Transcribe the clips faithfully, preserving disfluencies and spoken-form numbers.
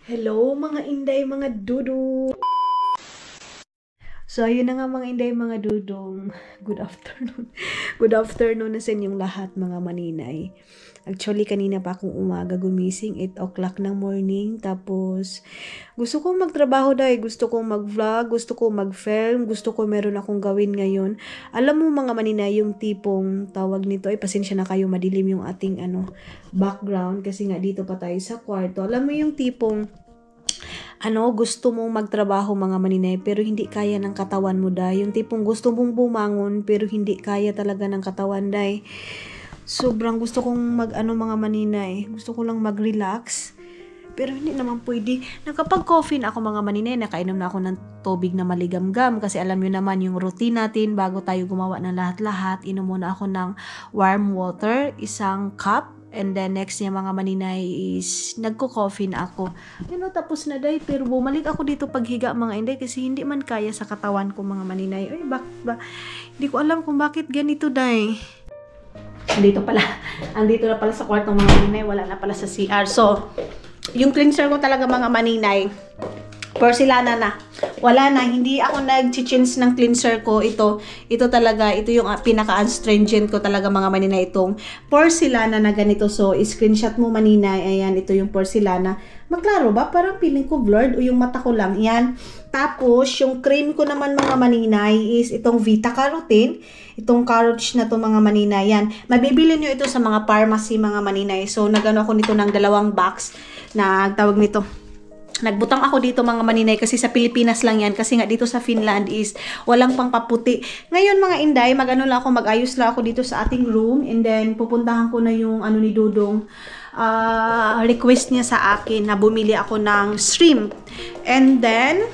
Hello mga inday, mga dudu. So ayun na nga mga inday, mga dudong. Good afternoon. Good afternoon na sa inyong lahat mga maninay. Actually kanina pa akong umaga gumising, eight o'clock ng morning. Tapos gusto kong magtrabaho dahil gusto kong mag-vlog, gusto kong mag-film, gusto ko meron akong gawin ngayon. Alam mo mga maninay, yung tipong tawag nito, ay pasensya na kayo, madilim yung ating ano background kasi nga dito pa tayo sa kwarto. Alam mo yung tipong ano, gusto mong magtrabaho mga maninay pero hindi kaya ng katawan mo dahil. Yung tipong gusto mong bumangon pero hindi kaya talaga ng katawan dahil. Sobrang gusto kong mag ano mga maninay. Gusto ko lang mag-relax. Pero hindi naman pwede. Nakapag-coffee na ako mga maninay, nakainom na ako ng tubig na maligamgam kasi alam nyo naman yung routine natin bago tayo gumawa ng lahat-lahat. Inom muna ako ng warm water, isang cup. And then next niya mga maninay is nagko-coffee na ako. You know, tapos na day. Pero bumalik ako dito paghiga mga inday kasi hindi man kaya sa katawan ko mga maninay. Ay, bak ba? Hindi ko alam kung bakit ganito day. Andito pala. Andito na pala sa kwartong mga maninay. Wala na pala sa C R. So, yung cleanser ko talaga mga maninay, porcelana na. Wala na, hindi ako nag-change ng cleanser ko. Ito, ito talaga, ito yung uh, pinaka-astringent ko talaga mga maninay, itong porcelana na ganito. So, screenshot mo maninay, ayan, ito yung porcelana. Maklaro ba? Parang feeling ko blurred o yung mata ko lang. Yan. Tapos, yung cream ko naman mga maninay is itong Vita Carotene. Itong Caroch na to mga maninay. Yan. Mabibili nyo ito sa mga pharmacy mga maninay. So, nagano ako nito ng dalawang box na tawag nito. Nagbutang ako dito mga maninay kasi sa Pilipinas lang yan kasi nga dito sa Finland is walang pangpaputi. Ngayon mga inday, magano lang ako, mag-ayos lang ako dito sa ating room and then pupuntahan ko na yung ano ni Dudong uh, request niya sa akin na bumili ako ng shrimp. And then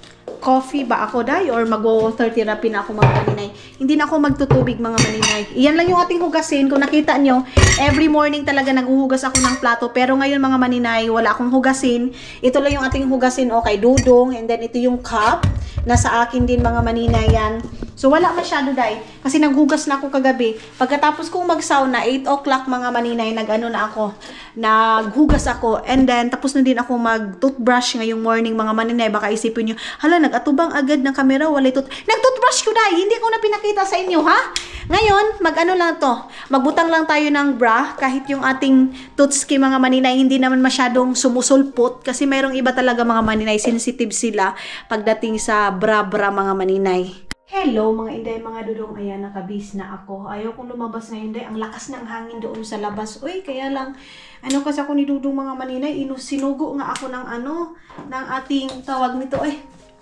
coffee ba ako day or mag-water therapy na ako mga maninay. Hindi na ako magtutubig mga maninay. Iyan lang yung ating hugasin. Kung nakita nyo, every morning talaga naghuhugas ako ng plato. Pero ngayon mga maninay, wala akong hugasin. Ito lang yung ating hugasin o kay Dudong. And then ito yung cup. Nasa akin din mga maninay yan. So wala masyado day. Kasi naghugas na ako kagabi. Pagkatapos kong mag-sauna, eight o'clock mga maninay, nag-ano na ako. Naghugas ako. And then tapos na din ako mag-toothbrush ngayong morning mga maninay. Baka isipin nyo, hala, nag-atubang agad ng kamera. Wala ito. Nag-toothbrush ko day. Hindi ko na pinakita sa inyo ha. Ngayon, mag-ano lang to. Magbutang lang tayo ng bra. Kahit yung ating toothski mga maninay, hindi naman masyadong sumusulpot. Kasi mayroong iba talaga mga maninay. Sensitive sila pagdating sa bra-bra mga maninay. Hello mga inday, mga dudong, ayan, nakabis na ako. Ayaw kong lumabas ngayon day, ang lakas ng hangin doon sa labas. Uy, kaya lang, ano kasi ako ni Dudong mga maninay, inu sinugo nga ako ng ano, ng ating tawag nito eh,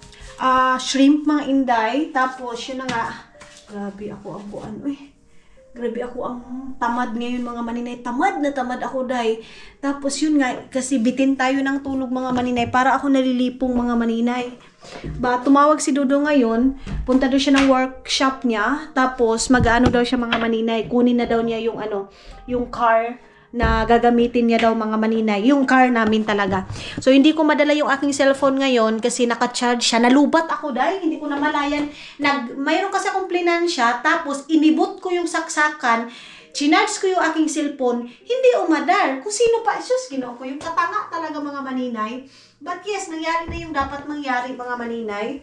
uh, shrimp mga inday. Tapos yun na nga, grabe ako ako ano eh. Grabe ako ang tamad ngayon mga maninay. Tamad na tamad ako day. Tapos yun nga, kasi bitin tayo ng tulog mga maninay. Para ako nalilipong mga maninay. Ba, tumawag si Dudo ngayon. Punta daw siya ng workshop niya. Tapos mag-ano daw siya mga maninay. Kunin na daw niya yung ano, yung car na gagamitin niya daw mga maninay. Yung car namin talaga. So, hindi ko madala yung aking cellphone ngayon kasi naka-charge siya. Nalubat ako dahil hindi ko namalayan. Nag, mayroon kasi akong plinansya. Tapos, inibot ko yung saksakan. Chinarge ko yung aking cellphone. Hindi umadar. Kung sino pa, sus, ginawa ko. Yung katanga talaga mga maninay. But yes, nangyari na yung dapat mangyari mga maninay.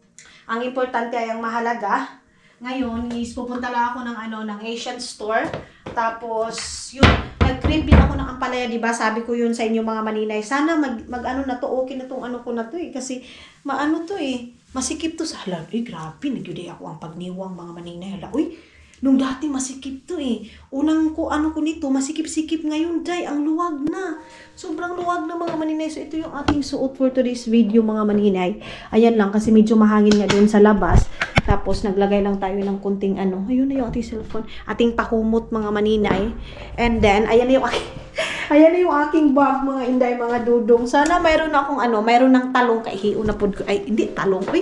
Ang importante ay ang mahalaga. Ngayon, is pupunta lang ako ng ano, ng Asian store. Tapos, yun, nag-crib din ako ng ampalaya, di ba? Sabi ko yun sa inyo mga maninay. Sana mag, mag ano na to, okay na tong ano ko na to eh. Kasi, maano to eh. Masikip to sa halal. Eh, grabe, nagyuday ako ang pagniwang mga maninay. Hala, uy, nung dati masikip to eh. Unang ko, ano ko nito, masikip-sikip ngayon, day, ang luwag na. Sobrang luwag na mga maninay. So, ito yung ating suot for today's video mga maninay. Ayan lang, kasi medyo mahangin nga doon sa labas. Tapos, naglagay lang tayo ng kunting ano. Ayun na yung ating cellphone. Ating pakumot mga maninay. And then, ayan na yung aking, ayan na yung aking bag mga inday, mga dudong. Sana mayroon akong ano, mayroon ng talong kay hiyo na pod ko. Ay, hindi, talong. Uy,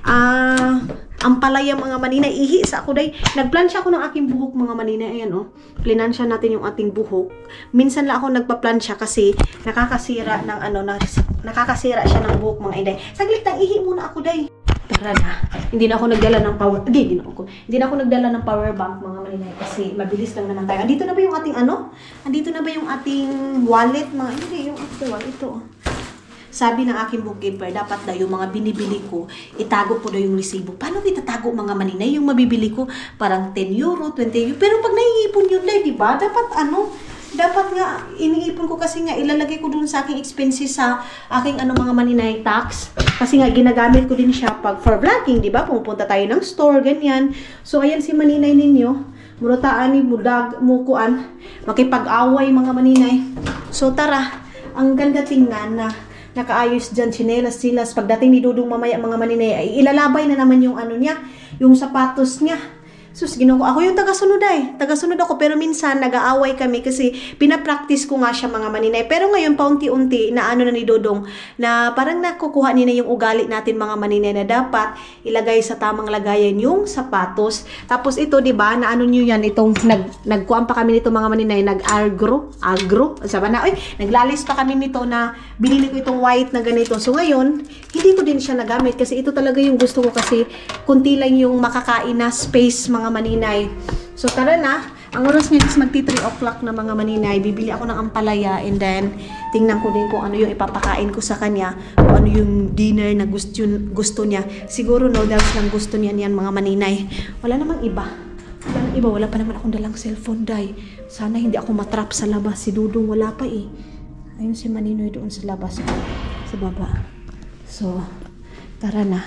ah... Uh, ang palaya mga maninay, ihi sa ako day. Nagplansya ako ng aking buhok mga maninay. Ayan o. Oh. Plinansya natin yung ating buhok. Minsan lang ako nagpaplansya kasi nakakasira ng ano, nakakasira siya ng buhok mga inday. Saglit lang, ihi muna ako day. Tara na. Hindi na ako nagdala ng power. Hindi, hindi na ako. Hindi na ako nagdala ng power bank mga maninay kasi mabilis lang naman tayo. Andito na ba yung ating ano? Andito na ba yung ating wallet mga? Hindi, yung ating wallet ito. sabi ng aking bookkeeper, dapat daw yung mga binibili ko, itago po daw yung resibo. Paano itatago mga maninay? Yung mabibili ko, parang ten euro, twenty euro. Pero pag naiipon yun, di ba? Dapat ano, dapat nga, iniipon ko kasi nga, ilalagay ko dun sa aking expenses sa aking ano mga maninay tax. Kasi nga, ginagamit ko din siya pag for vlogging, di ba? Pumunta tayo ng store, ganyan. So, ayan si maninay ninyo. Murutaan ni mudag, mukuan, makipag-away mga maninay. So, tara, ang ganda tingnan na nakaayos dyan, chinelas, silas. Pagdating ni Dudong mamaya mga maninay, ay ilalabay na naman yung ano niya, yung sapatos niya. Sus, ginoo ko. Ako yung tagasunod ay. Tagasunod ako. Pero minsan, nag-aaway kami kasi pinapractice ko nga siya mga maninay. Pero ngayon, paunti-unti, na ano na ni Dodong, na parang nakukuha niya yung ugali natin mga maninay na dapat ilagay sa tamang lagayan yung sapatos. Tapos ito, di ba, na ano nyo yan, itong, nag, nagkuhan pa kami nito mga maninay, nag-agro, agro, sabi na, oy, naglalis pa kami nito na binili ko itong white na ganito. So ngayon, hindi ko din siya nagamit kasi ito talaga yung gusto ko kasi kunti lang yung makakain na space mga maninay. So tara na, ang oras ngayon is magti three o'clock na mga maninay. Bibili ako ng ampalaya and then tingnan ko din kung ano yung ipapakain ko sa kanya, kung ano yung dinner na gusto, gusto niya. Siguro noodles lang gusto niya niyan mga maninay. Wala namang iba. Wala namang iba. Wala pa naman akong dalang cellphone, day. Sana hindi ako matrap sa labas. Si Dudong wala pa eh. Ayun si Maninoy doon sa labas, sa baba. So, tara na.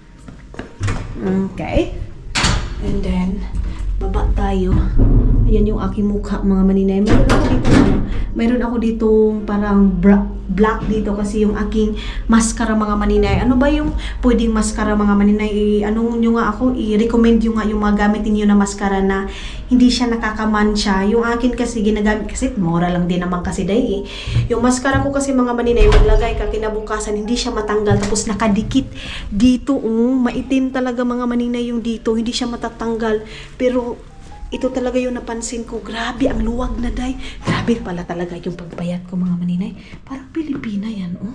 Okay. And then, baba tayo. Ayan yung aking mukha, mga maninay. Mayroon ako dito, ano, mayroon ako ditong parang black dito kasi yung aking mascara mga maninay. Ano ba yung pwedeng mascara mga maninay? I, ano nyo nga ako, i-recommend nyo nga yung mga gamitin nyo na mascara na hindi siya nakakamansya. Yung akin kasi ginagamit, kasi mura lang din naman kasi day eh. Yung mascara ko kasi mga maninay, maglagay ka kinabukasan, hindi siya matanggal. Tapos nakadikit dito, um, maitim talaga mga maninay yung dito. Hindi siya matatanggal. Pero ito talaga yung napansin ko. Grabe, ang luwag na day. Grabe pala talaga yung pagbayad ko mga maninay. Parang Pilipina yan, oh.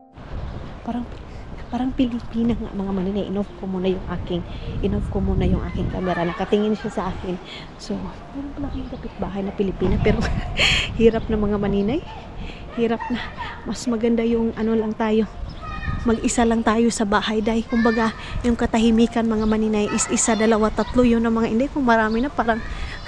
Parang, parang Pilipina nga mga maninay. In-off ko muna yung aking, in-off ko muna yung aking camera. Nakatingin siya sa akin. So, parang pala kayong kapitbahay na Pilipina. Pero, hirap na mga maninay. Hirap na. Mas maganda yung ano lang tayo. Mag-isa lang tayo sa bahay, day. Kumbaga, yung katahimikan mga maninay is isa, dalawa, tatlo, yun ang mga inday. Kung marami na, parang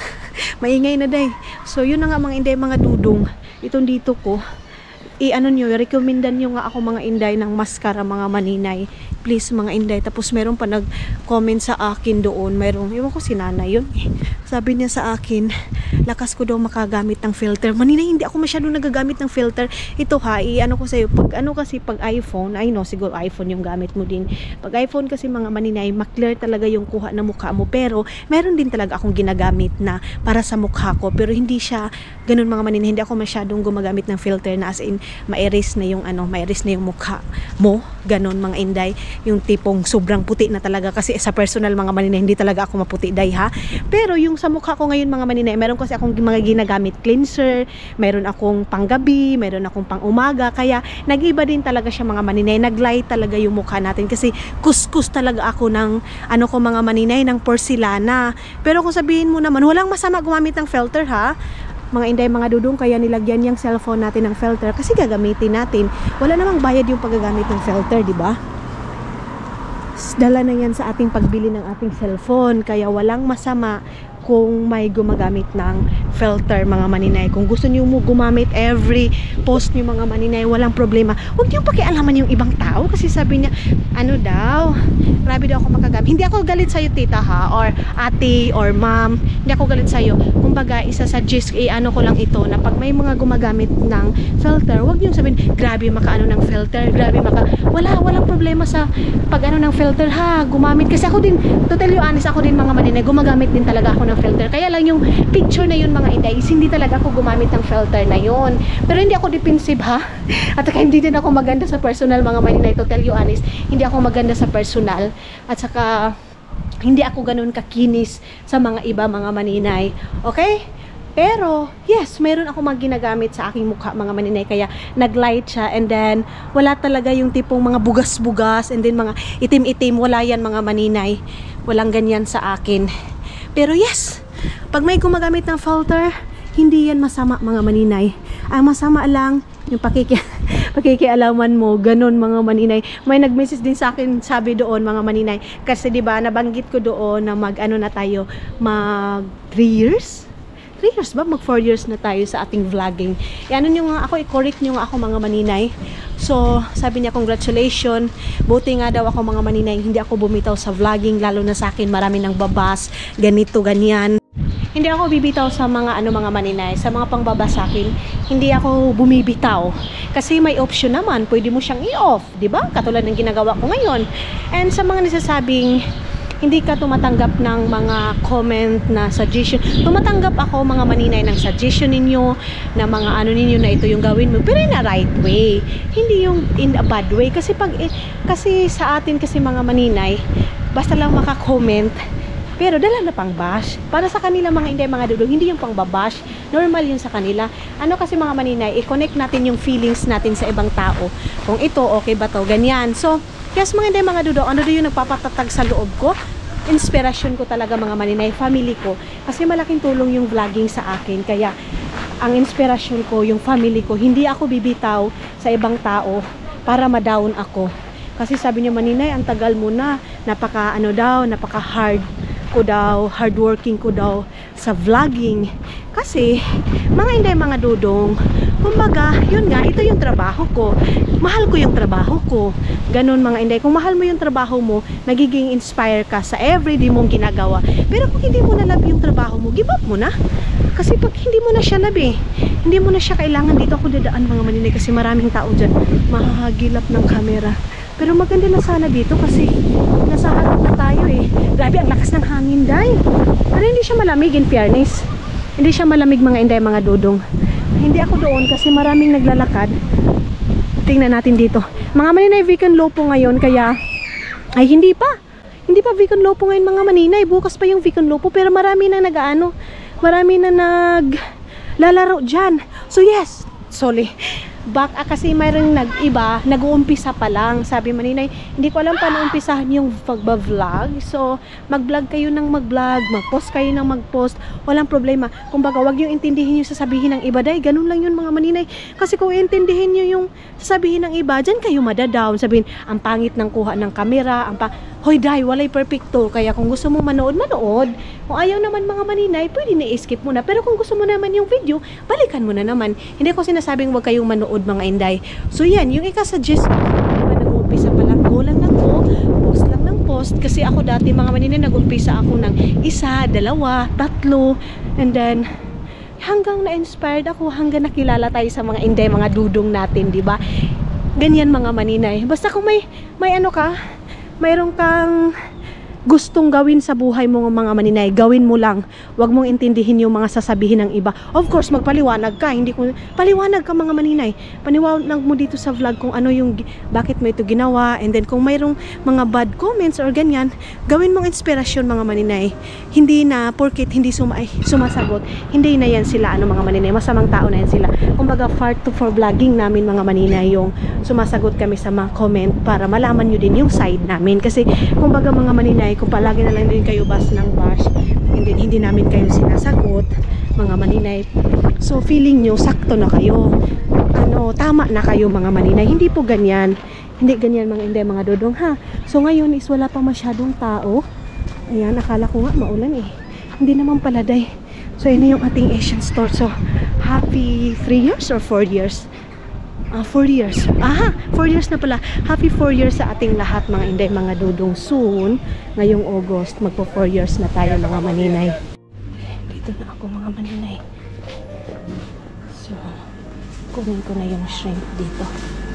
maingay na, day. So, yun na nga mga inday, mga dudong. Itong dito ko, i-ano nyo, recomendan nyo nga ako mga inday ng mascara mga maninay. Please mga inday. Tapos meron pa nag-comment sa akin doon. Meron, iwan ko si nanay yun. Sabi niya sa akin, lakas ko daw makagamit ng filter. Maninay, hindi ako masyadong nagagamit ng filter. Ito ha, i-ano ko sa'yo. Pag ano kasi, pag iPhone, I know, siguro iPhone yung gamit mo din. Pag iPhone kasi mga maninay, maklear talaga yung kuha na mukha mo. Pero, meron din talaga akong ginagamit na para sa mukha ko. Pero hindi siya, ganun mga maninay, hindi ako masyadong gumagamit ng filter na as in, ma-erase na yung ano, ma-erase na yung mukha mo. Ganun mga inday. Yung tipong sobrang puti na talaga. Kasi sa personal mga maninay, hindi talaga ako maputi, day ha. Pero yung sa mukha ko ngayon mga maninay, meron kasi akong mga ginagamit cleanser, meron akong panggabi, meron akong pang umaga, kaya nag-iba din talaga siya mga maninay, nag-light talaga yung mukha natin kasi kuskus talaga ako ng ano ko mga maninay, ng porcelana. Pero kung sabihin mo naman, walang masama gumamit ng filter ha, mga inday, mga dudong, kaya nilagyan yung cellphone natin ng filter kasi gagamitin natin. Wala namang bayad yung paggagamit ng filter, di ba? Dala na yan sa ating pagbili ng ating cellphone, kaya walang masama kung may gumagamit ng filter mga maninay. Kung gusto niyo mo gumamit every post niyo mga maninay, walang problema. Huwag niyo pakialaman yung ibang tao kasi sabi niya, ano daw, grabe daw ako makagamit. Hindi ako galit sa'yo tita ha, or ate, or ma'am. Hindi ako galit sa'yo. Kumbaga, isa-suggest, eh, ano ko lang ito, na pag may mga gumagamit ng filter, huwag niyo sabihin, grabe makaano ng filter, grabe maka, wala, walang problema sa pag ano ng filter ha, gumamit. Kasi ako din, to tell you honest, ako din mga maninay, gumagamit din talaga ako ng filter. Kaya lang yung picture na yun mga inday, hindi talaga ako gumamit ng filter na yun. Pero hindi ako defensive ha. At saka hindi din ako maganda sa personal mga maninay, to tell you honest. Hindi ako maganda sa personal. At saka hindi ako ganun kakinis sa mga iba mga maninay. Okay? Pero, yes, mayroon ako mga ginagamit sa aking mukha mga maninay, kaya nag-light siya, and then wala talaga yung tipong mga bugas-bugas, and then mga itim-itim, wala yan mga maninay. Walang ganyan sa akin. Pero yes, pag may gumagamit ng filter, hindi yan masama mga maninay. Ang masama lang, yung pakiki pakikialaman mo, ganun mga maninay. May nag-message din sa akin, sabi doon mga maninay, kasi 'di ba nabanggit ko doon na mag ano na tayo, mag three years three years ba? Mag four years na tayo sa ating vlogging. E ano nyo nga ako, i-correct nyo nga ako mga maninay. So, sabi niya, congratulations. Buti nga daw ako mga maninay, hindi ako bumitaw sa vlogging, lalo na sa akin, marami nang babas, ganito, ganyan. Hindi ako bibitaw sa mga ano mga maninay, sa mga pangbabas sa akin, hindi ako bumibitaw. Kasi may option naman, pwede mo siyang i-off, 'di ba? Katulad ng ginagawa ko ngayon. And sa mga nagsasabing hindi ka tumatanggap ng mga comment na suggestion, tumatanggap ako mga maninay ng suggestion ninyo, na mga ano ninyo na ito yung gawin mo, pero in a right way, hindi yung in a bad way. Kasi pag eh, kasi sa atin kasi mga maninay, basta lang maka-comment, pero dala na pang bash. Para sa kanila mga hindi mga dudong, hindi yung pang babash. Normal yun sa kanila. Ano kasi mga maninay, i-connect natin yung feelings natin sa ibang tao. Kung ito, okay ba to? Ganyan. So, yes mga hindi mga dudong, ano doon yung nagpapatatag sa loob ko? Inspirasyon ko talaga mga maninay, family ko. Kasi malaking tulong yung vlogging sa akin. Kaya, ang inspirasyon ko, yung family ko, hindi ako bibitaw sa ibang tao para ma-down ako. Kasi sabi niya, maninay, ang tagal mo na. Napaka, ano daw, napaka hard ko daw, hardworking ko daw sa vlogging. Kasi, mga inday mga dudong, kumbaga, yun nga, ito yung trabaho ko. Mahal ko yung trabaho ko. Ganun mga inday, kung mahal mo yung trabaho mo, nagiging inspire ka sa everyday mong ginagawa. Pero kung hindi mo na love yung trabaho mo, give up mo na. Kasi pag hindi mo na siya love eh, hindi mo na siya kailangan, dito ako dadaan mga maninay kasi maraming tao dyan, mahahagilap ng camera. Pero maganda na sana dito kasi nasa harap na tayo eh. Grabe ang lakas ng hangin dahil. Pero hindi siya malamig in fairness. Hindi siya malamig mga inday mga dudong. Hindi ako doon kasi maraming naglalakad. Tingnan natin dito. Mga maninay, weekend low po ngayon kaya ay hindi pa. Hindi pa weekend low po ngayon mga maninay. Bukas pa yung weekend low po pero marami na nag-ano. Marami na naglalaro dyan. So yes, sorry. Back ah, kasi mayroong nag-iba, nag-uumpisa pa lang. Sabi maninay, hindi ko alam paano umpisahan yung pagba-vlog. So, mag-vlog kayo ng mag-vlog, mag-post kayo ng mag-post. Walang problema. Kumbaga, wag yung intindihin yung sasabihin ng iba. Dahil ganun lang yun mga maninay. Kasi kung intindihin nyo yung sasabihin ng iba, dyan kayo madadown. Sabihin, ang pangit ng kuha ng kamera, ang pa hoy day, walay perfecto. Kaya kung gusto mo manood, manood. Kung ayaw naman mga maninay, pwede na-skip mo na. Pero kung gusto mo naman yung video, balikan mo na naman. Hindi ko sinasabing wag kayong manood mga inday. So yan, yung ika-suggest ko, diba nag-uumpisa pa lang, go lang ng go, post lang ng post. Kasi ako dati mga maninay, nag-umpisa ako ng isa, dalawa, tatlo, and then hanggang na-inspired ako, hanggang nakilala tayo sa mga inday, mga dudong natin, di ba? Ganyan mga maninay. Basta kung may, may ano ka, mayroon kang gustong gawin sa buhay mo mga maninay, gawin mo lang. Huwag mong intindihin yung mga sasabihin ng iba. Of course, magpaliwanag ka. Hindi ko paliwanag ka mga maninay. Paniwanag mo dito sa vlog kung ano yung bakit mo ito ginawa, and then kung mayroong mga bad comments or ganyan, gawin mong inspirasyon mga maninay. Hindi na porket hindi suma ay, sumasagot, hindi na yan sila ano mga maninay. Masamang tao na yan sila. Kumbaga part two for vlogging namin mga maninay, yung sumasagot kami sa mga comment para malaman nyo din yung side namin. Kasi kumbaga mga maninay, kung palagi na lang din kayo bas ng bash, hindi, hindi namin kayo sinasagot mga maninay, so feeling nyo sakto na kayo, ano, tama na kayo mga maninay. Hindi po ganyan, hindi ganyan mga hindi mga dodong ha. So ngayon is wala pa masyadong tao. Ayan, akala ko nga maulan eh, hindi naman pala day. So yun yung ating Asian store. So happy three years or four years? Ah, four years. Aha, four years na pala. Happy four years sa ating lahat mga inday, mga dudong. Soon, ngayong August, magpo four years na tayo mga maninay. Dito na ako mga maninay. So, kunin ko na yung shrimp dito.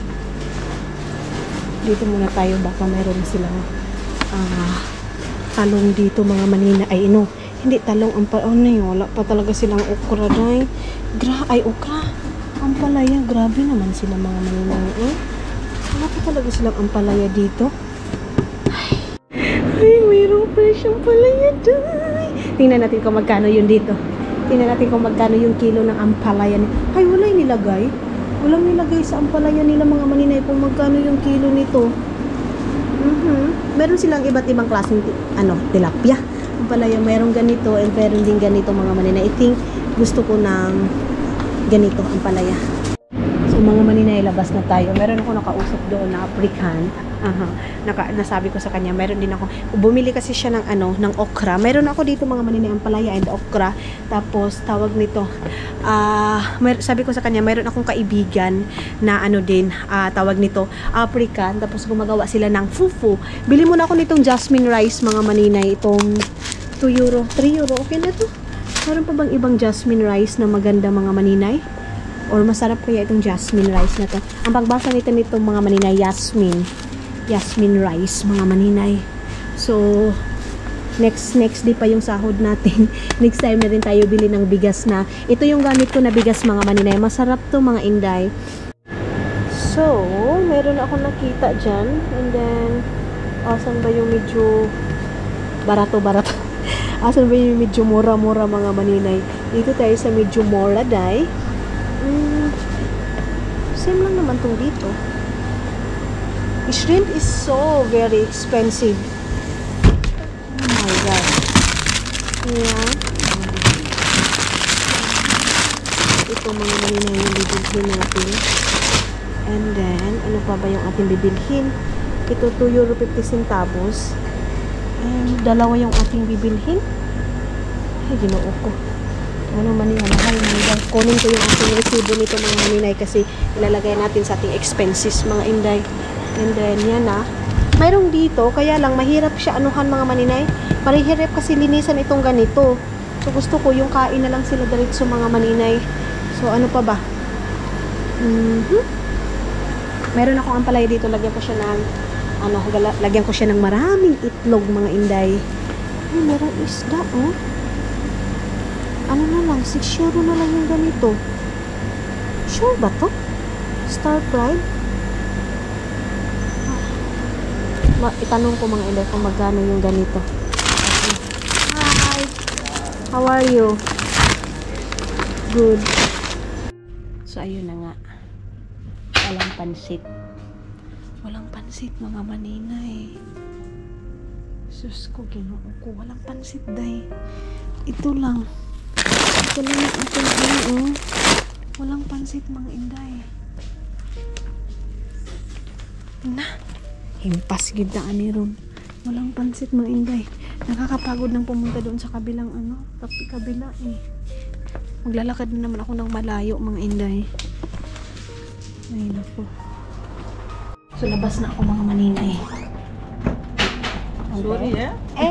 Dito muna tayo, baka mayroon silang uh, talong dito mga maninay. Ay, no, hindi talong. Ang pa, oh, na yun, wala pa talaga silang okra dahil. Gra, ay, okra. Ampalaya, grabe naman sila mga maninay. Eh? Wala pa talaga silang ampalaya dito. Ay, ay mayroon pa siyang ampalaya dahil. Tingnan natin kung magkano yun dito. Tingnan natin kung magkano yung kilo ng ampalaya. Ay, wala yung nilagay. Walang nilagay sa ampalaya nila mga maninay kung magkano yung kilo nito. Mm-hmm. Meron silang iba't ibang klaseng ano, tilapia. Ampalaya, meron ganito and meron din ganito mga maninay. I think gusto ko ng ganito ang palaya. So So mga maninay, labas na tayo. Meron ako nakausap doon na African. Aha. Naka, nasabi ko sa kanya, meron din ako. Bumili kasi siya ng ano, ng okra. Meron ako dito mga maninay, ang palaya and okra. Tapos tawag nito, ah, uh, sabi ko sa kanya, meron akong kaibigan na ano din, uh, tawag nito, African. Tapos gumagawa sila ng fufu. Bili mo na ako nitong jasmine rice mga maninay, itong two euro, three euro. Okay na to. Meron pa bang ibang jasmine rice na maganda mga maninay? Or masarap kaya itong jasmine rice na to. Ang pagbasa nito nitong mga maninay, Yasmin. Yasmin rice, mga maninay. So, next next day pa yung sahod natin. Next time na rin tayo bili ng bigas na. Ito yung gamit ko na bigas mga maninay. Masarap to mga inday. So, meron ako nakita dyan. And then, asan ba yung medyo barato-barato? Asan ba yung medyo mura-mura mga maninay? Dito tayo sa medyo mura, day. Mm, same lang naman tong dito. Shrimp is so very expensive. Oh my god. Yeah. Ito mga maninay yung bibilhin natin. And then, ano pa ba yung ating bibilhin? Ito two euro fifty centavos. And dalawa yung ating bibilhin. Ay, ginoo ko. Ano man yan, mahal man. Kunin ko yung ating resibo nito mga maninay kasi ilalagay natin sa ating expenses mga inday. And then yan na. Mayroong dito, kaya lang mahirap siya anuhan mga maninay. Parihirap kasi linisan itong ganito. So gusto ko yung kain na lang sila diretso mga maninay. So ano pa ba? Mm-hmm. Meron akong ampalaya dito, lagyan ko siya ng ano, lagyan ko siya ng maraming itlog mga inday. Ay, merong isda oh. Ano na lang, six euro na lang yung ganito. Sure ba to? Star fried? Ah. Itanong ko mga inday kung magkano yung ganito. Okay. Hi! How are you? Good. So, ayun na nga. Walang pansit. Walang pansit mga maninay. Sus ko, ginoo ko. Walang pansit, day. Ito lang. Ito lang yung ating ano. Walang pansit mga inday. Na. Himpas gid na ani ron. Walang pansit mga inday. Nakakapagod nang pumunta doon sa kabilang ano. Tapi kabila eh. Maglalakad na naman ako ng malayo mga inday. Ay naku. So labas na ako mga maninay. Sorry eh. Eh.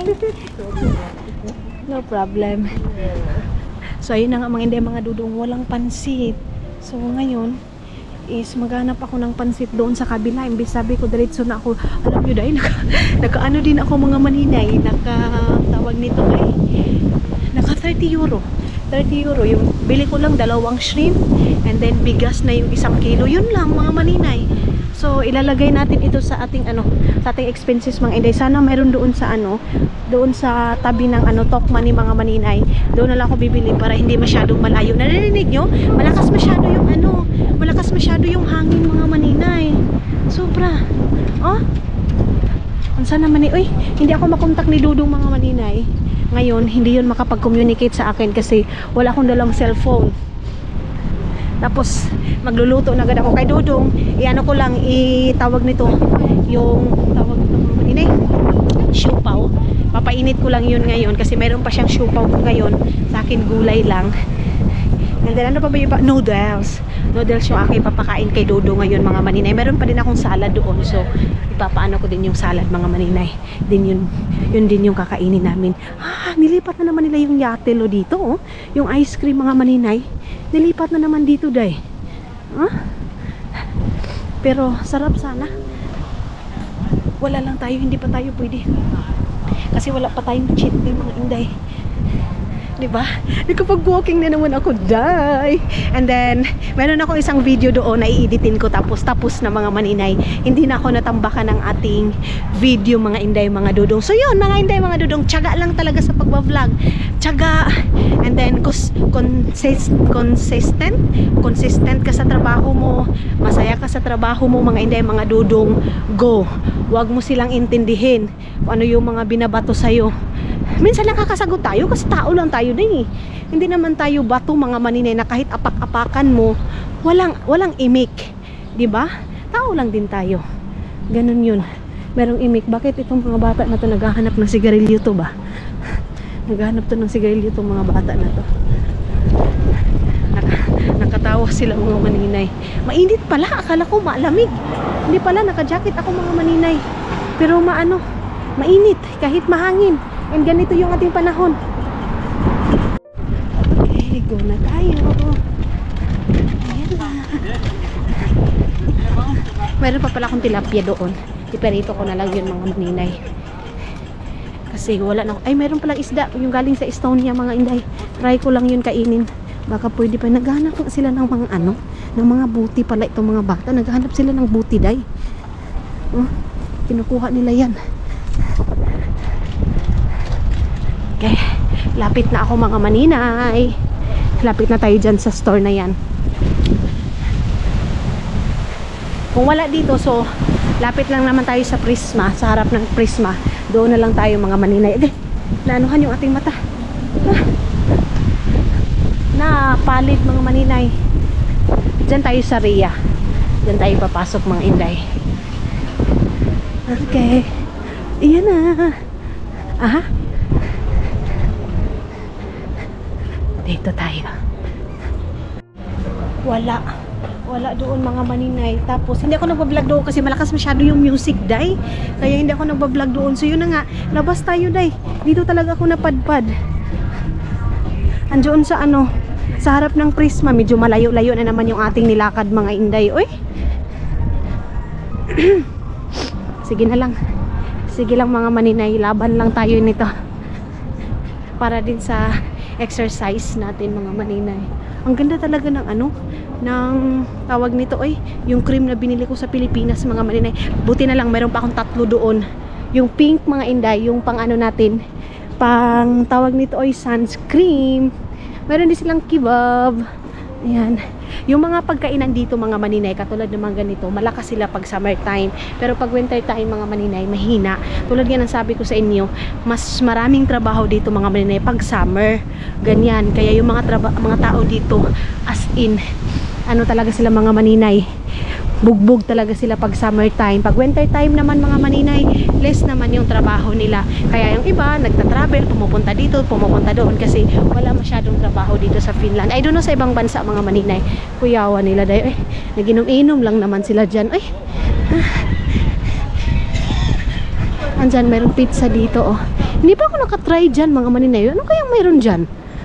No problem. So ayun na nga mga inday mga dudong, walang pansit. So ngayon is maghanap ako ng pansit doon sa kabila. Imbis sabi ko diretso na ako. Alam nyo dahil naka, naka ano din ako mga maninay. Naka tawag nito ay naka thirty euro. thirty euro. Yung bili ko lang dalawang shrimp and then bigas na yung isang kilo. Yun lang mga maninay. So ilalagay natin ito sa ating ano, sa ating expenses mga inday. Sana mayroon doon sa ano, doon sa tabi ng ano Tokman ni mga maninay. Doon na lang ako bibili para hindi masyadong malayo. Narinig nyo? Malakas masyado yung ano, malakas masyado yung hangin mga maninay. Sobra. Oh. Ansa naman ni, uy, hindi ako makontak ni Dudong mga maninay. Ngayon, hindi yun makapag-communicate sa akin kasi wala akong dalang cellphone. Tapos magluluto na agad ako kay Dudong. I-ano ko lang, itawag nito yung tawag nito mga maninay, siupaw. Papainit ko lang yun ngayon kasi meron pa siyang siupaw ngayon. Sa akin gulay lang. And then ano pa ba yung pa? Noodles. Noodles yung aking papakain kay Dudong ngayon mga maninay. Meron pa din akong salad doon. So ipapaano ko din yung salad mga maninay. Din yun, yun din yung kakainin namin. Ah, nilipat na naman nila yung yatelo dito oh. Yung ice cream mga maninay. Nilipat na naman dito day. Huh? Pero sarap sana. Wala lang tayo, hindi pa tayo pwede. Kasi wala pa tayong cheat day mga inday. Diba? Nakapag-walking na naman ako, day. And then, meron ako isang video doon na i-editin ko tapos tapos na mga maninay. Hindi na ako natambakan ng ating video mga inday, mga dudong. So yun, mga inday, mga dudong, tiyaga lang talaga sa pagbablog. Tiyaga. And then, consist, consistent. Consistent ka sa trabaho mo. Masaya ka sa trabaho mo, mga inday, mga dudong. Go. Huwag mo silang intindihin kung ano yung mga binabato sa'yo. Minsan nakakasagot tayo kasi tao lang tayo din eh. Hindi naman tayo bato mga maninay na kahit apak-apakan mo, walang walang imik, 'di ba? Tao lang din tayo. Ganun 'yun. Merong imik. Bakit itong mga bata na to naghahanap ng sigarilyo to ba? Naghahanap to ng sigarilyo tong mga bata na to. Naka, nakatawa sila mga maninay. Mainit pala, akala ko malamig. Hindi pala, naka-jacket ako mga maninay. Pero maano, mainit kahit mahangin. And ganito yung ating panahon. Okay, go na tayo. Ayan na. Mayroon pa pala akong tilapia doon. Iperito ko na lang yun mga maninay. Kasi wala na. Ay, mayroon palang isda. Yung galing sa Estonia mga inday. Try ko lang yun kainin. Baka pwede pa. Naghahanap sila ng mga ano, ng mga buti pala itong mga bata. Naghahanap sila ng buti, day. Oh, kinukuha nila yan. Okay, lapit na ako mga maninay. Lapit na tayo dyan sa store na yan. Kung wala dito, so lapit lang naman tayo sa Prisma, sa harap ng Prisma. Doon na lang tayo mga maninay. Eh, naanuhan yung ating mata. Ah, napalit mga maninay. Dyan tayo sa Ria. Dyan tayo papasok mga inday. Okay. Iyan na. Aha. Dito tayo. Wala. Wala doon mga maninay. Tapos hindi ako nagbablog doon kasi malakas masyado yung music, day. Kaya hindi ako nagbablog doon. So yun na nga. Labas tayo, day. Dito talaga ako napadpad. Andoon sa ano, sa harap ng Prisma. Medyo malayo-layo na naman yung ating nilakad mga inday. Uy. Sige na lang. Sige lang mga maninay. Laban lang tayo nito. Para din sa exercise natin mga maninay. Ang ganda talaga ng ano, ng tawag nito ay yung cream na binili ko sa Pilipinas mga maninay. Buti na lang meron pa akong tatlo doon. Yung pink mga inday, yung pang ano natin, pang tawag nito ay sunscreen. Meron din silang kebab. Ayan. Yung mga pagkainan dito mga maninay, katulad ng mga ganito, malakas sila pag summertime. Pero pag winter time mga maninay, mahina. Tulad nga ng sabi ko sa inyo, mas maraming trabaho dito mga maninay pag summer. Ganyan. Kaya yung mga, mga tao dito, as in, ano talaga sila mga maninay, bugbog talaga sila pag summertime. Pag winter time naman mga maninay, less naman yung trabaho nila. Kaya yung iba, nagta-travel, pumupunta dito, pumupunta doon kasi wala masyadong trabaho dito sa Finland. I don't know sa ibang bansa mga maninay, kuyawa nila dahil, eh, naginom-inom lang naman sila dyan. Ay, ah. Andyan, mayroong pizza dito, oh. Hindi pa ako nakatry dyan mga maninay. Ano kayang mayroon dyan?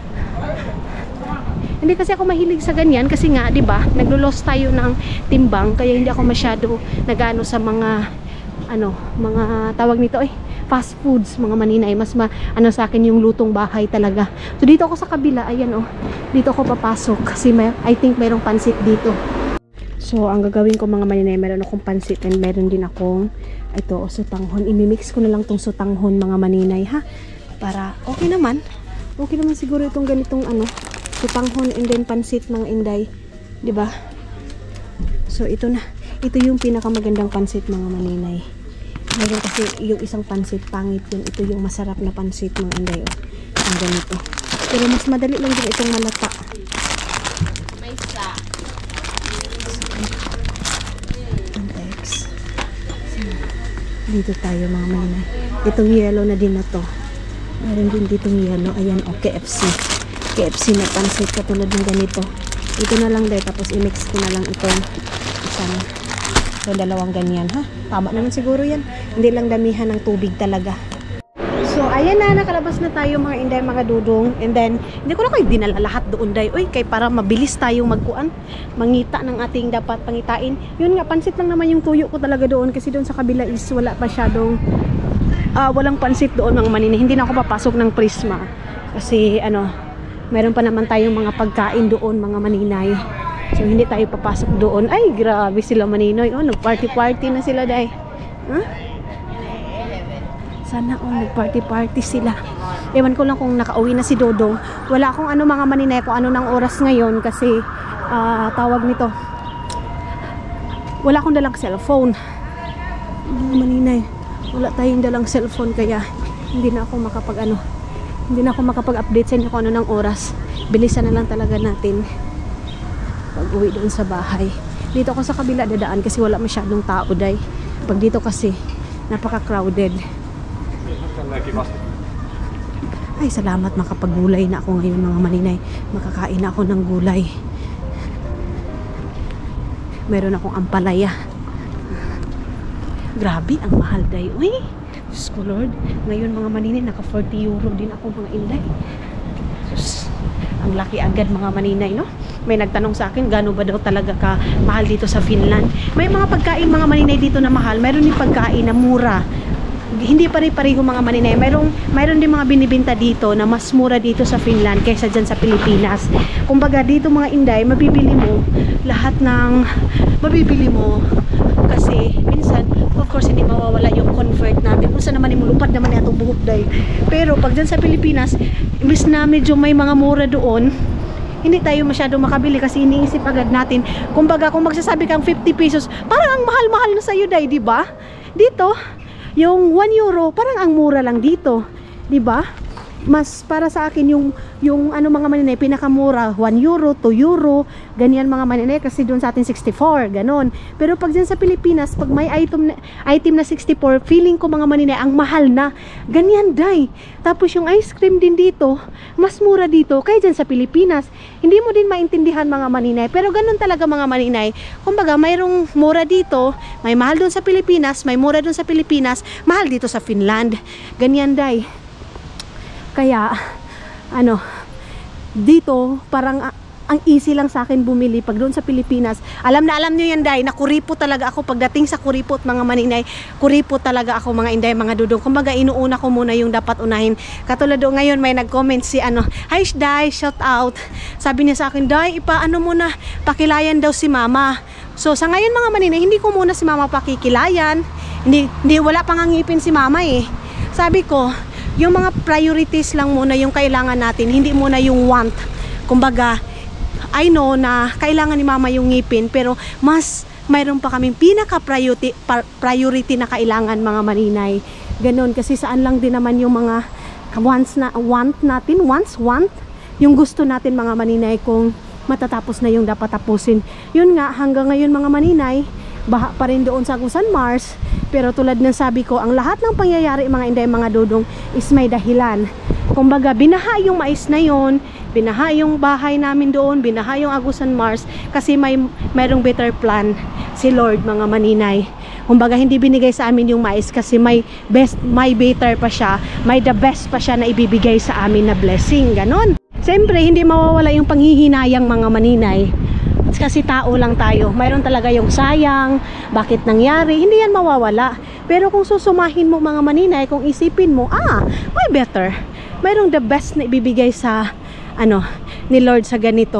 Hindi kasi ako mahilig sa ganyan kasi nga, 'di ba? Naglo-loss tayo ng timbang kaya hindi ako masyado nagano sa mga ano, mga tawag nito eh, fast foods, mga maninay. Mas ma, ano sa akin yung lutong bahay talaga. So dito ako sa kabila, ayan oh. Dito ako papasok kasi may, I think mayroong pansit dito. So ang gagawin ko mga maninay, meron akong pansit and meron din akong ito, sutanghon. Imimix ko na lang tong sutanghon mga maninay ha. Para okay naman. Okay naman siguro itong ganitong ano, sutanghon and then pansit mga inday, 'di ba? So ito na. Ito yung pinakamagandang pansit mga maninay. Meron kasi yung isang pansit pangit yun. Ito yung masarap na pansit mga inday, oh. Ang ganito. Pero mas madali lang din itong malata. May sa. Dito tayo mga maninay. Itong yellow na din na to. Meron din ditong yellow. Ayan, oh, K F C. K F C na pansit katulad ng ganito. Ito na lang dahil tapos i-mix ko na lang itong isang so dalawang ganyan ha. Tama naman siguro yan. Hindi lang damihan ng tubig talaga. So ayan na, nakalabas na tayo mga inday mga dudong. And then hindi ko na kayo dinala lahat doon day. Uy, kay para mabilis tayong magkuan, mangita ng ating dapat pangitain. Yun nga, pansit lang naman yung tuyo ko talaga doon kasi doon sa kabila is wala masyadong uh, walang pansit doon mga maninay. Hindi na ako papasok ng Prisma kasi ano, meron pa naman tayong mga pagkain doon mga maninay. So hindi tayo papasok doon. Ay grabe sila maninoy. Oh, nag-party-party na sila day. Huh? Sana oh, nag-party-party sila. Ewan ko lang kung nakauwi na si Dodong. Wala akong ano mga maninay kung ano ng oras ngayon kasi uh, tawag nito. Wala akong dalang cellphone. Maninay, wala tayong dalang cellphone kaya hindi na ako makapag ano. Hindi na ako makapag-update sa inyo kung ano ng oras. Bilisan na lang talaga natin. pag uwi doon sa bahay. Dito ako sa kabila dadaan kasi wala masyadong tao, day. Pag dito kasi napaka-crowded. Ay, salamat, makapag-gulay na ako ngayon mga maninay. Makakain na ako ng gulay. Meron akong ampalaya. Grabe, ang mahal, day. Uy, Diyos ko Lord. Ngayon mga maninay, naka forty euro din ako mga inday. Diyos, ang laki agad mga maninay, no? May nagtanong sa akin, gano'n ba daw talaga ka mahal dito sa Finland? May mga pagkain mga maninay dito na mahal. Mayroon din pagkain na mura. Hindi pare-pareho mga maninay. Mayroon, mayroon din mga binibenta dito na mas mura dito sa Finland kaysa dyan sa Pilipinas. Kumbaga dito mga inday, mabibili mo lahat ng mabibili mo kasi minsan, of course, hindi mawawala yung convert natin. Kung saan naman imulupad naman itong buhok day. Pero pag dyan sa Pilipinas, imbis na medyo may mga mura doon, hindi tayo masyado makabili kasi iniisip agad natin. Kumbaga, kung magsasabi kang fifty pesos, parang ang mahal-mahal na sa'yo, day, di ba? Dito, yung one euro, parang ang mura lang dito, di ba? Mas para sa akin yung yung ano mga maninay, pinakamura one euro, two euro, ganyan mga maninay kasi doon sa atin sixty-four, ganon. Pero pag dyan sa Pilipinas, pag may item na, item na sixty-four, feeling ko mga maninay ang mahal na. Ganyan, day. Tapos yung ice cream din dito, mas mura dito kaya dyan sa Pilipinas. Hindi mo din maintindihan mga maninay, pero ganon talaga mga maninay. Kumbaga, mayroong mura dito, may mahal doon sa Pilipinas, may mura doon sa Pilipinas, mahal dito sa Finland. Ganyan, day. Kaya, ano, dito, parang uh, ang easy lang sa akin bumili pag doon sa Pilipinas. Alam na alam nyo yan, day, na kuripot talaga ako pagdating sa kuripot, mga maninay. Kuripot talaga ako, mga inday, mga dudong. Kumbaga, inuuna ko muna yung dapat unahin. Katulad doon ngayon, may nag-comment si, ano, hi, day, shout out. Sabi niya sa akin, day, ipaano muna, pakilayan daw si mama. So, sa ngayon, mga maninay, hindi ko muna si mama pakikilayan. Hindi, hindi wala pang ngipin si mama eh. Sabi ko, yung mga priorities lang muna yung kailangan natin, hindi muna yung want. Kumbaga, I know na kailangan ni mama yung ngipin, pero mas mayroon pa kaming pinaka priority, priority na kailangan mga maninay. Ganon, kasi saan lang din naman yung mga wants na, want natin, wants, want, yung gusto natin mga maninay kung matatapos na yung dapat tapusin. Yun nga, hanggang ngayon mga maninay, baha pa rin doon sa Agusan Mars. Pero tulad ng sabi ko, ang lahat ng pangyayari mga inday, mga dudong, is may dahilan. Kumbaga, binaha yung mais na yon, binaha yung bahay namin doon, binaha yung Agusan Mars, kasi may mayroong better plan si Lord mga maninay. Kumbaga, hindi binigay sa amin yung mais kasi may best, may better pa siya, may the best pa siya na ibibigay sa amin na blessing, ganon. Siyempre, hindi mawawala yung panghihinayang mga maninay. Kasi tao lang tayo. Mayroon talaga yung sayang, bakit nangyari, hindi yan mawawala. Pero kung susumahin mo mga maninay, kung isipin mo, ah, may better. Mayroong the best na ibibigay sa, ano, ni Lord sa ganito.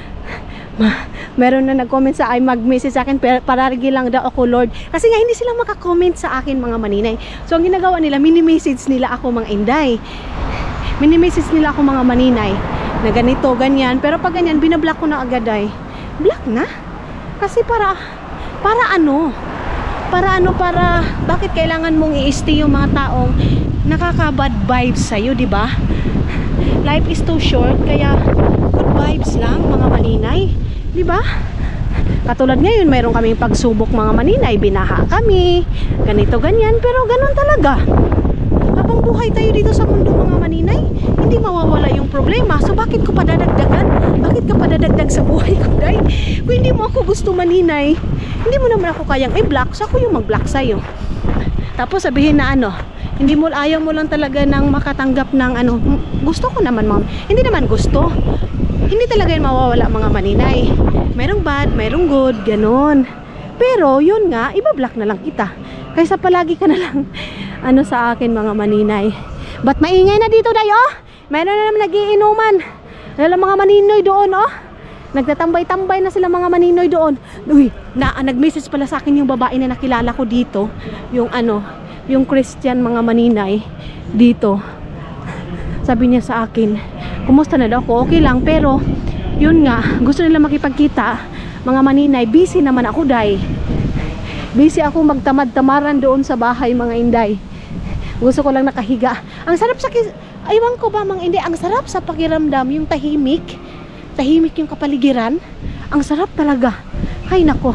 Meron na nag-comment sa ay mag-message sa akin, pararigi lang daw ako Lord. Kasi nga hindi sila makakomment sa akin mga maninay. So ang ginagawa nila, mini-message nila ako mga inday. Mini-message nila ako mga maninay na ganito, ganyan. Pero pag ganyan, binablock ko na agad ay. Black na? Kasi para para ano? Para ano, para bakit kailangan mong i-stay yung mga taong nakaka-bad vibes sa'yo, di ba? Life is too short, kaya good vibes lang mga maninay, di ba? Katulad ngayon, mayroon kaming pagsubok mga maninay, binaha kami, ganito ganyan, pero ganun talaga. Habang buhay tayo dito sa mundo mga maninay, hindi mawawala yung problema. So bakit ko pa dadagdagan? Bakit ka pa dadagdag sa buhay ko, day? Kung hindi mo ako gusto maninay, hindi mo naman ako kayang i-block, so ako yung mag-block sa'yo. Tapos sabihin na ano, hindi mo, ayaw mo lang talaga ng makatanggap ng ano, gusto ko naman ma'am. Hindi naman gusto. Hindi talaga yung mawawala mga maninay. Mayroong bad, mayroong good, ganon. Pero yun nga, iba-block na lang kita. Kaysa palagi ka na lang ano sa akin mga maninay. Ba't maingay na dito, day, oh? Meron na naman nagiinuman. Lala mga maninoy doon, oh. Nagtatambay-tambay na sila mga maninoy doon. Uy, na, nag-message pala sa akin yung babae na nakilala ko dito. Yung ano, yung Christian mga maninay dito. Sabi niya sa akin, kumusta na daw ako? Okay lang, pero yun nga, gusto nila makipagkita. Mga maninay, busy naman ako, day. Busy ako magtamad-tamaran doon sa bahay mga inday. Gusto ko lang nakahiga. Ang sarap sa aywan ko ba mga inday, ang sarap sa pakiramdam yung tahimik. Tahimik yung kapaligiran. Ang sarap talaga. Hay nako.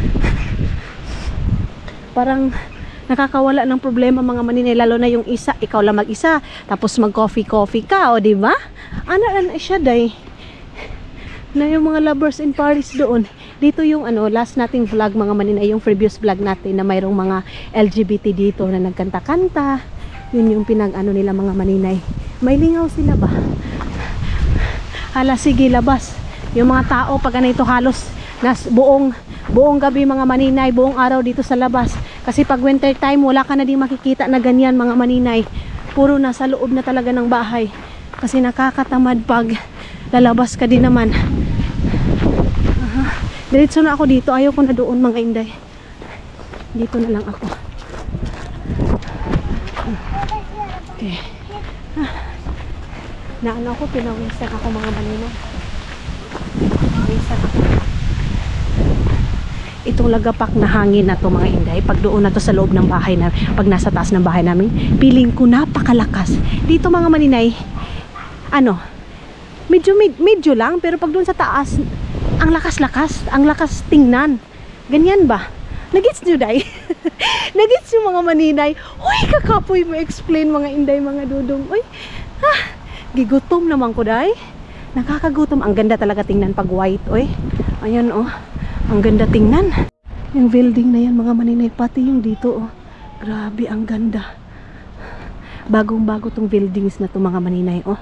Parang nakakawala ng problema mga maninay, lalo na yung isa, ikaw lang mag-isa, tapos mag-coffee-coffee ka, o diba? Ano na siya, day? Na yung mga lovers in Paris doon. Dito yung ano, last nating vlog mga maninay, yung previous vlog natin na mayroong mga L G B T dito na nagkanta-kanta. Yun yung pinag-ano nila mga maninay. May lingaw sila ba? Hala, sige, labas. Yung mga tao, pag ganito halos, nas buong, buong gabi mga maninay, buong araw dito sa labas. Kasi pag winter time, wala ka na din makikita na ganyan mga maninay. Puro nasa loob na talaga ng bahay. Kasi nakakatamad pag lalabas ka din naman. Uh-huh. Diretso na ako dito. Ayaw ko na doon mga inday. Dito na lang ako. Okay. Ah. Naano ako, pinawisan ako mga maninay. Pinawisan ako. Itong lagapak na hangin na to mga inday, pag doon na to sa loob ng bahay na, pag nasa taas ng bahay namin, feeling ko napakalakas. Dito mga maninay, ano, medyo med, medyo lang, pero pag doon sa taas, ang lakas-lakas, ang lakas tingnan. Ganyan ba? Nagits nyo, day? Nagits nyo mga maninay? Uy, kakapoy mo explain mga inday, mga dudong. Uy, ah, gigutom naman ko, day. Nakakagutom. Ang ganda talaga tingnan pag white, uy. Ayan, oh. Ang ganda tingnan. Yung building na yan mga maninay, pati yung dito, oh. Grabe, ang ganda. Bagong bago tong buildings na to mga maninay, oh.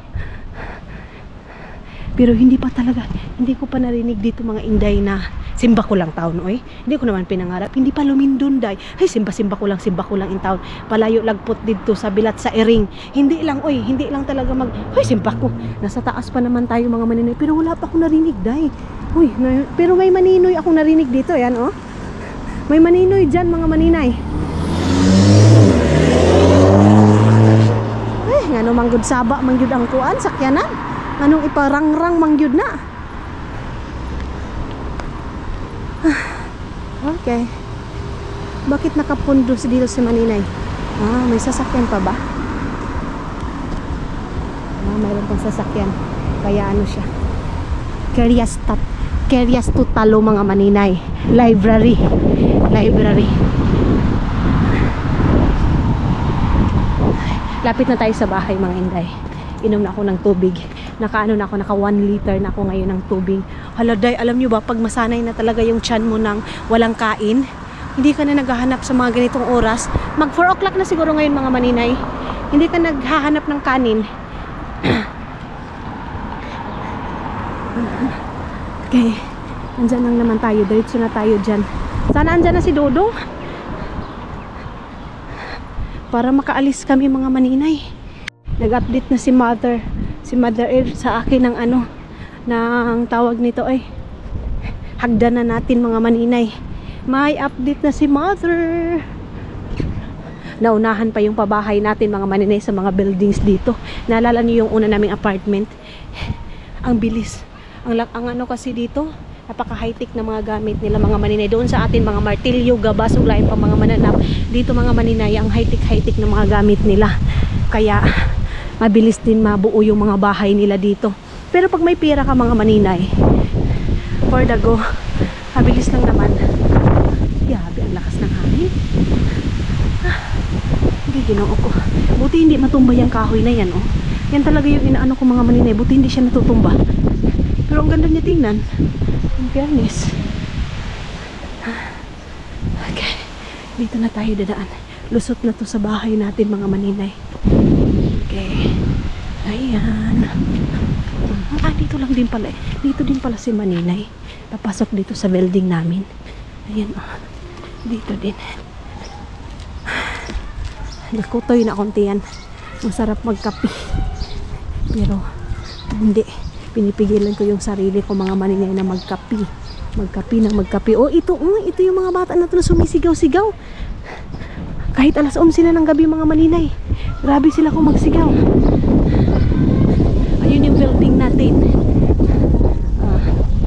Pero hindi pa talaga, hindi ko pa narinig dito mga inday na simba ko lang taon, oy. Hindi ko naman pinangarap, hindi pa lumindon, day. Ay, simba-simba ko lang, simba ko lang in town. Palayo lagpot dito sa bilat sa Ering. Hindi lang, oy, hindi lang talaga mag, ay, simba ko. Nasa taas pa naman tayo mga maninay, pero wala pa ako narinig, day. Uy, na, pero may maninoy ako narinig dito, yan, oh. May maninoy dyan mga maninay. Eh, ngano manggod saba, manggod ang kuan, sakyanan. Anong iparangrang mangyud na. Okay. Bakit nakapundos dito si maninay? Ah, may sasakyan pa ba? Ah, mayroon pang sasakyan. Kaya ano siya? Keryastat. Keryastat talo mga maninay. Library. Library. Lapit na tayo sa bahay mga inday. Inom na ako ng tubig. Nakaano na ako, naka one liter na ako ngayon ng tubig. Haladay, alam nyo ba, pag masanay na talaga yung tiyan mo ng walang kain, hindi ka na naghahanap sa mga ganitong oras. Mag four o'clock na siguro ngayon mga maninay. Hindi ka naghahanap ng kanin. Okay, andyan lang naman tayo. Diretso na tayo dyan. Sana andyan na si Dodo para makaalis kami mga maninay. Nag-update na si Mother si Mother Earth sa akin ng ano, ng tawag nito ay hagdan na natin mga maninay. May update na si Mother. Naunahan pa yung pabahay natin mga maninay sa mga buildings dito. Naalala niyo yung una naming apartment? Ang bilis. Ang, ang ano kasi dito, napaka high-tech na mga gamit nila mga maninay. Doon sa atin mga martilyo, gabas, ulayan pa mga mananap. Dito mga maninay, ang high-tech high-tech na mga gamit nila. Kaya mabilis din mabuo yung mga bahay nila dito. Pero pag may pera ka mga maninay, for the go, mabilis lang naman. Yabi, ang lakas ng hangin. Ah, hindi ginoo ko. Buti hindi matumba yung kahoy na yan, oh. Yan talaga yung inaano ko mga maninay. Buti hindi siya natutumba. Pero ang ganda niya tingnan. In fairness. Okay. Dito na tayo dadaan. Lusot na to sa bahay natin mga maninay. Okay. Ayan. Ah, dito lang din pala. Dito din pala si maninay. Papasok dito sa building namin. Ayan, oh. Dito din. Nakutoy na konti yan. Masarap magkape. Pero, hindi. Pinipigilan ko yung sarili ko mga maninay na magkape. Magkape ng magkape. Oh, ito, oh, ito yung mga bata na ito na sumisigaw-sigaw. Kahit alas om sila ng gabi mga maninay. Grabe sila kung magsigaw. Ayun yung building natin. Uh,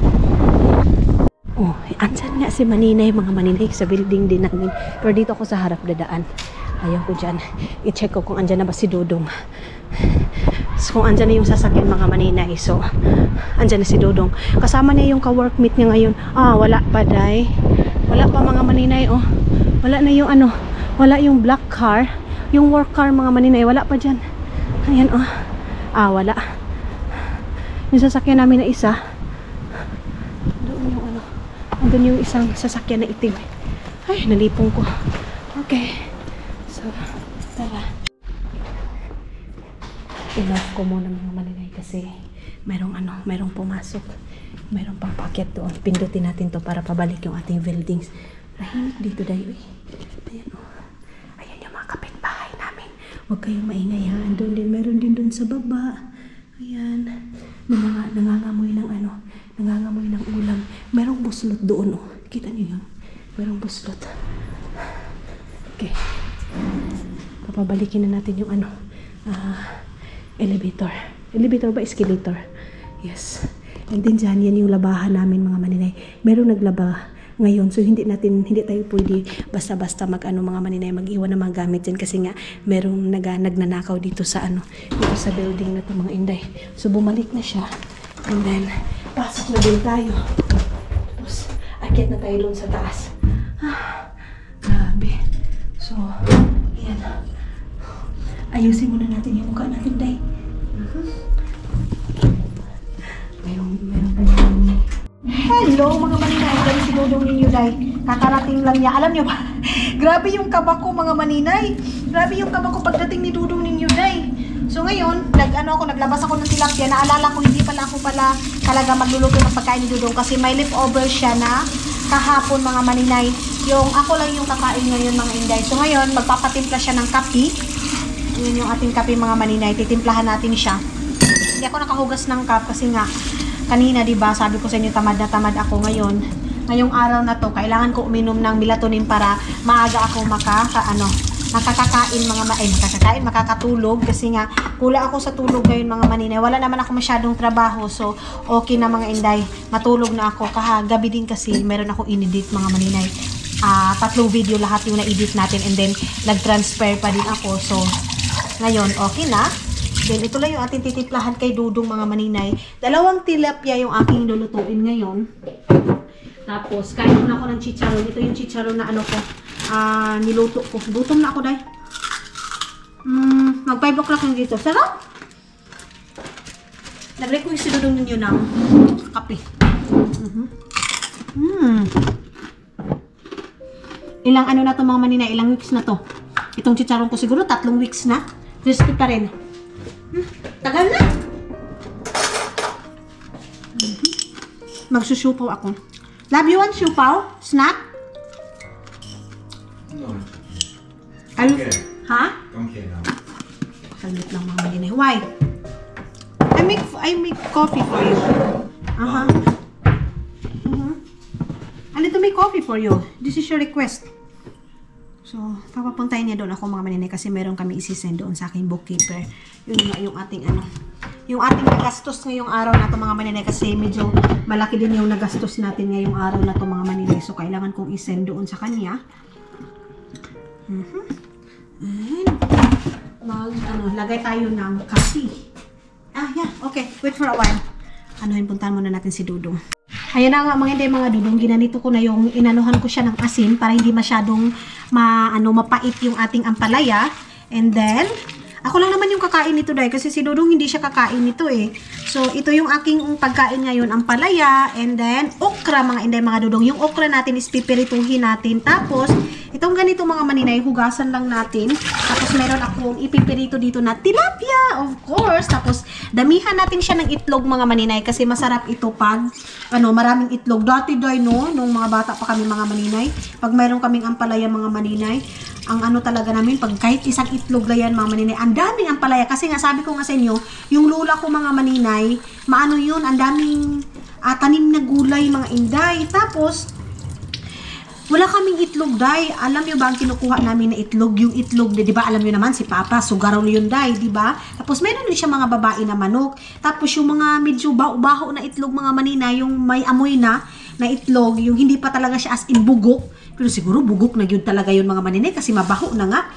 oh, andyan nga si maninay mga maninay sa building din namin. Pero dito ako sa harap dadaan. Ayaw ko dyan. I-check ko kung andyan na ba si Dodong. So, kung andyan na yung sasakyan mga maninay. So, andyan na si Dudong. Kasama niya yung ka-workmate niya ngayon. Ah, wala pa, day. Wala pa mga maninay, oh. Wala na yung ano, wala yung black car. Yung work car mga maninay, wala pa dyan. Ayan, oh. Ah, wala. Yung sasakyan namin na isa. Doon yung ano. Doon yung isang sasakyan na itim. Ay, nalipong ko. Okay. So, tara. Enough ko muna mga maninay kasi mayroong ano, mayroong pumasok. Mayroong pang packet doon. Pindutin natin to para pabalik yung ating buildings. Tahimik dito dayo eh. Ayan o. Oh. Ayan yung mga kapitbahay namin. Huwag kayong maingay ha. Doon din, meron din doon sa baba. Ayan. Nang, nangangamoy ng ano, nangangamoy ng ulam. Merong buslot doon oh. Kita niyo yun? Merong buslot. Okay. Papabalikin na natin yung ano, ah, uh, elevator. Elevator ba? Escalator. Yes. And then dyan, yan yung labahan namin mga maninay. Meron naglaba ngayon. So, hindi natin, hindi tayo pwede basta-basta mag, ano, mga maninay, mag-iwan ng mga gamit dyan. Kasi nga, merong nag, nagnanakaw dito sa, ano, dito sa building na to mga inday. So, bumalik na siya. And then, pasok na din tayo. Tapos, akyat na tayo doon sa taas. Ah, grabe. So, yan. Ayusin muna natin yung mukha natin, day. Uh-huh. Mayroong, mayroong, mayroong. Hello, mga maninay. Dahil si Dudong ninyo, day. Kakarating lang niya. Alam niyo ba? Grabe yung kaba ko, mga maninay. Grabe yung kaba ko pagdating ni Dudong ninyo, day. So, ngayon, nag, ano ako, naglabas ako ng tilapia. Naalala ko, hindi pala ako pala talaga magluluto ng pagkain ni Dudong kasi may leftover siya na kahapon, mga maninay. Yung ako lang yung kakain ngayon, mga inday. So, ngayon, magpapatimpla siya ng kape. Yun yung ating kape mga maninay. Titimplahan natin siya. Hindi ako nakahugas ng cup kasi nga kanina, diba, sabi ko sa inyo tamad na tamad ako ngayon. Ngayong araw na to, kailangan ko uminom ng melatonin para maaga ako maka, ka, ano, makakakain mga ma eh, makakakain, makakatulog kasi nga kula ako sa tulog ngayon mga maninay. Wala naman ako masyadong trabaho. So, okay na mga inday. Matulog na ako. Kahagabi din kasi meron akong inedit mga maninay. Uh, tatlong video lahat yung na-edit natin and then nag-transfer pa din ako. So, ngayon, okay na. Then, ito lang yung ating titiplahan kay Dudong mga maninay. Dalawang tilapia yung aking lulutuin ngayon. Tapos, kain na ako ng chicharon. Ito yung chicharon na ano ko, uh, niluto ko. Gutom na ako, day. Mm, mag five o'clock yung dito. Sarap! Nag-request si Dudong ninyo ng kape. Mm-hmm. Mm. Ilang ano na to mga maninay? Ilang weeks na to? Itong chicharon ko siguro tatlong weeks na. Crispy pa rin. Hmm, tagal na. Mm-hmm. Magsusupaw ako. Love, you want supaw? Snack? No. Al Okay. Ha? Okay now. Salit lang mga malinay. Why? I make I make coffee for you. Uh-huh. Uh-huh. A little make coffee for you. This is your request. So, papapuntahin niya doon ako mga maninay kasi meron kami isi-send doon sa aking bookkeeper. Yun nga yung ating ano. Yung ating nagastos ngayong araw na to mga maninay kasi medyo malaki din yung nagastos natin ngayong araw na to mga maninay. So, kailangan kong i-send doon sa kanya. Mm-hmm. And, mag, ano, lagay tayo ng coffee. Ah, yeah. Okay. Wait for a while. Ano, puntahan muna natin si Dudong. Ayan na nga mga hindi mga Dudong, ginanito ko na yung inanuhan ko siya ng asin para hindi masyadong ma, ano, mapait yung ating ampalaya. And then, ako lang naman yung kakain nito dahil kasi si Dudong hindi siya kakain nito eh. So, ito yung aking pagkain ngayon, ampalaya, and then, okra mga inday mga Dudong. Yung okra natin is pipirituhin natin. Tapos, itong ganito mga maninay, hugasan lang natin. Tapos, meron akong ipipirito dito na tilapia, of course. Tapos, damihan natin siya ng itlog mga maninay kasi masarap ito pag, ano, maraming itlog. Dati day, no, nung mga bata pa kami mga maninay, pag mayroon kaming ampalaya mga maninay, ang ano talaga namin, pag kahit isang itlog na yan mga maninay, ang daming ampalaya. Kasi nga, sabi ko nga sa inyo, yung lula ko mga maninay, maano yun, ang daming uh, tanim na gulay mga inday. Tapos, wala kaming itlog, day. Alam nyo ba ang kinukuha namin na itlog? Yung itlog, di ba? Alam nyo naman, si Papa, sugaraw yun, day, di ba? Tapos, meron din siya mga babae na manok. Tapos, yung mga medyo baho na itlog, mga manina, yung may amoy na, na itlog, yung hindi pa talaga siya as in bugok. Pero siguro, bugok na yun talaga yun, mga maninay, kasi mabaho na nga.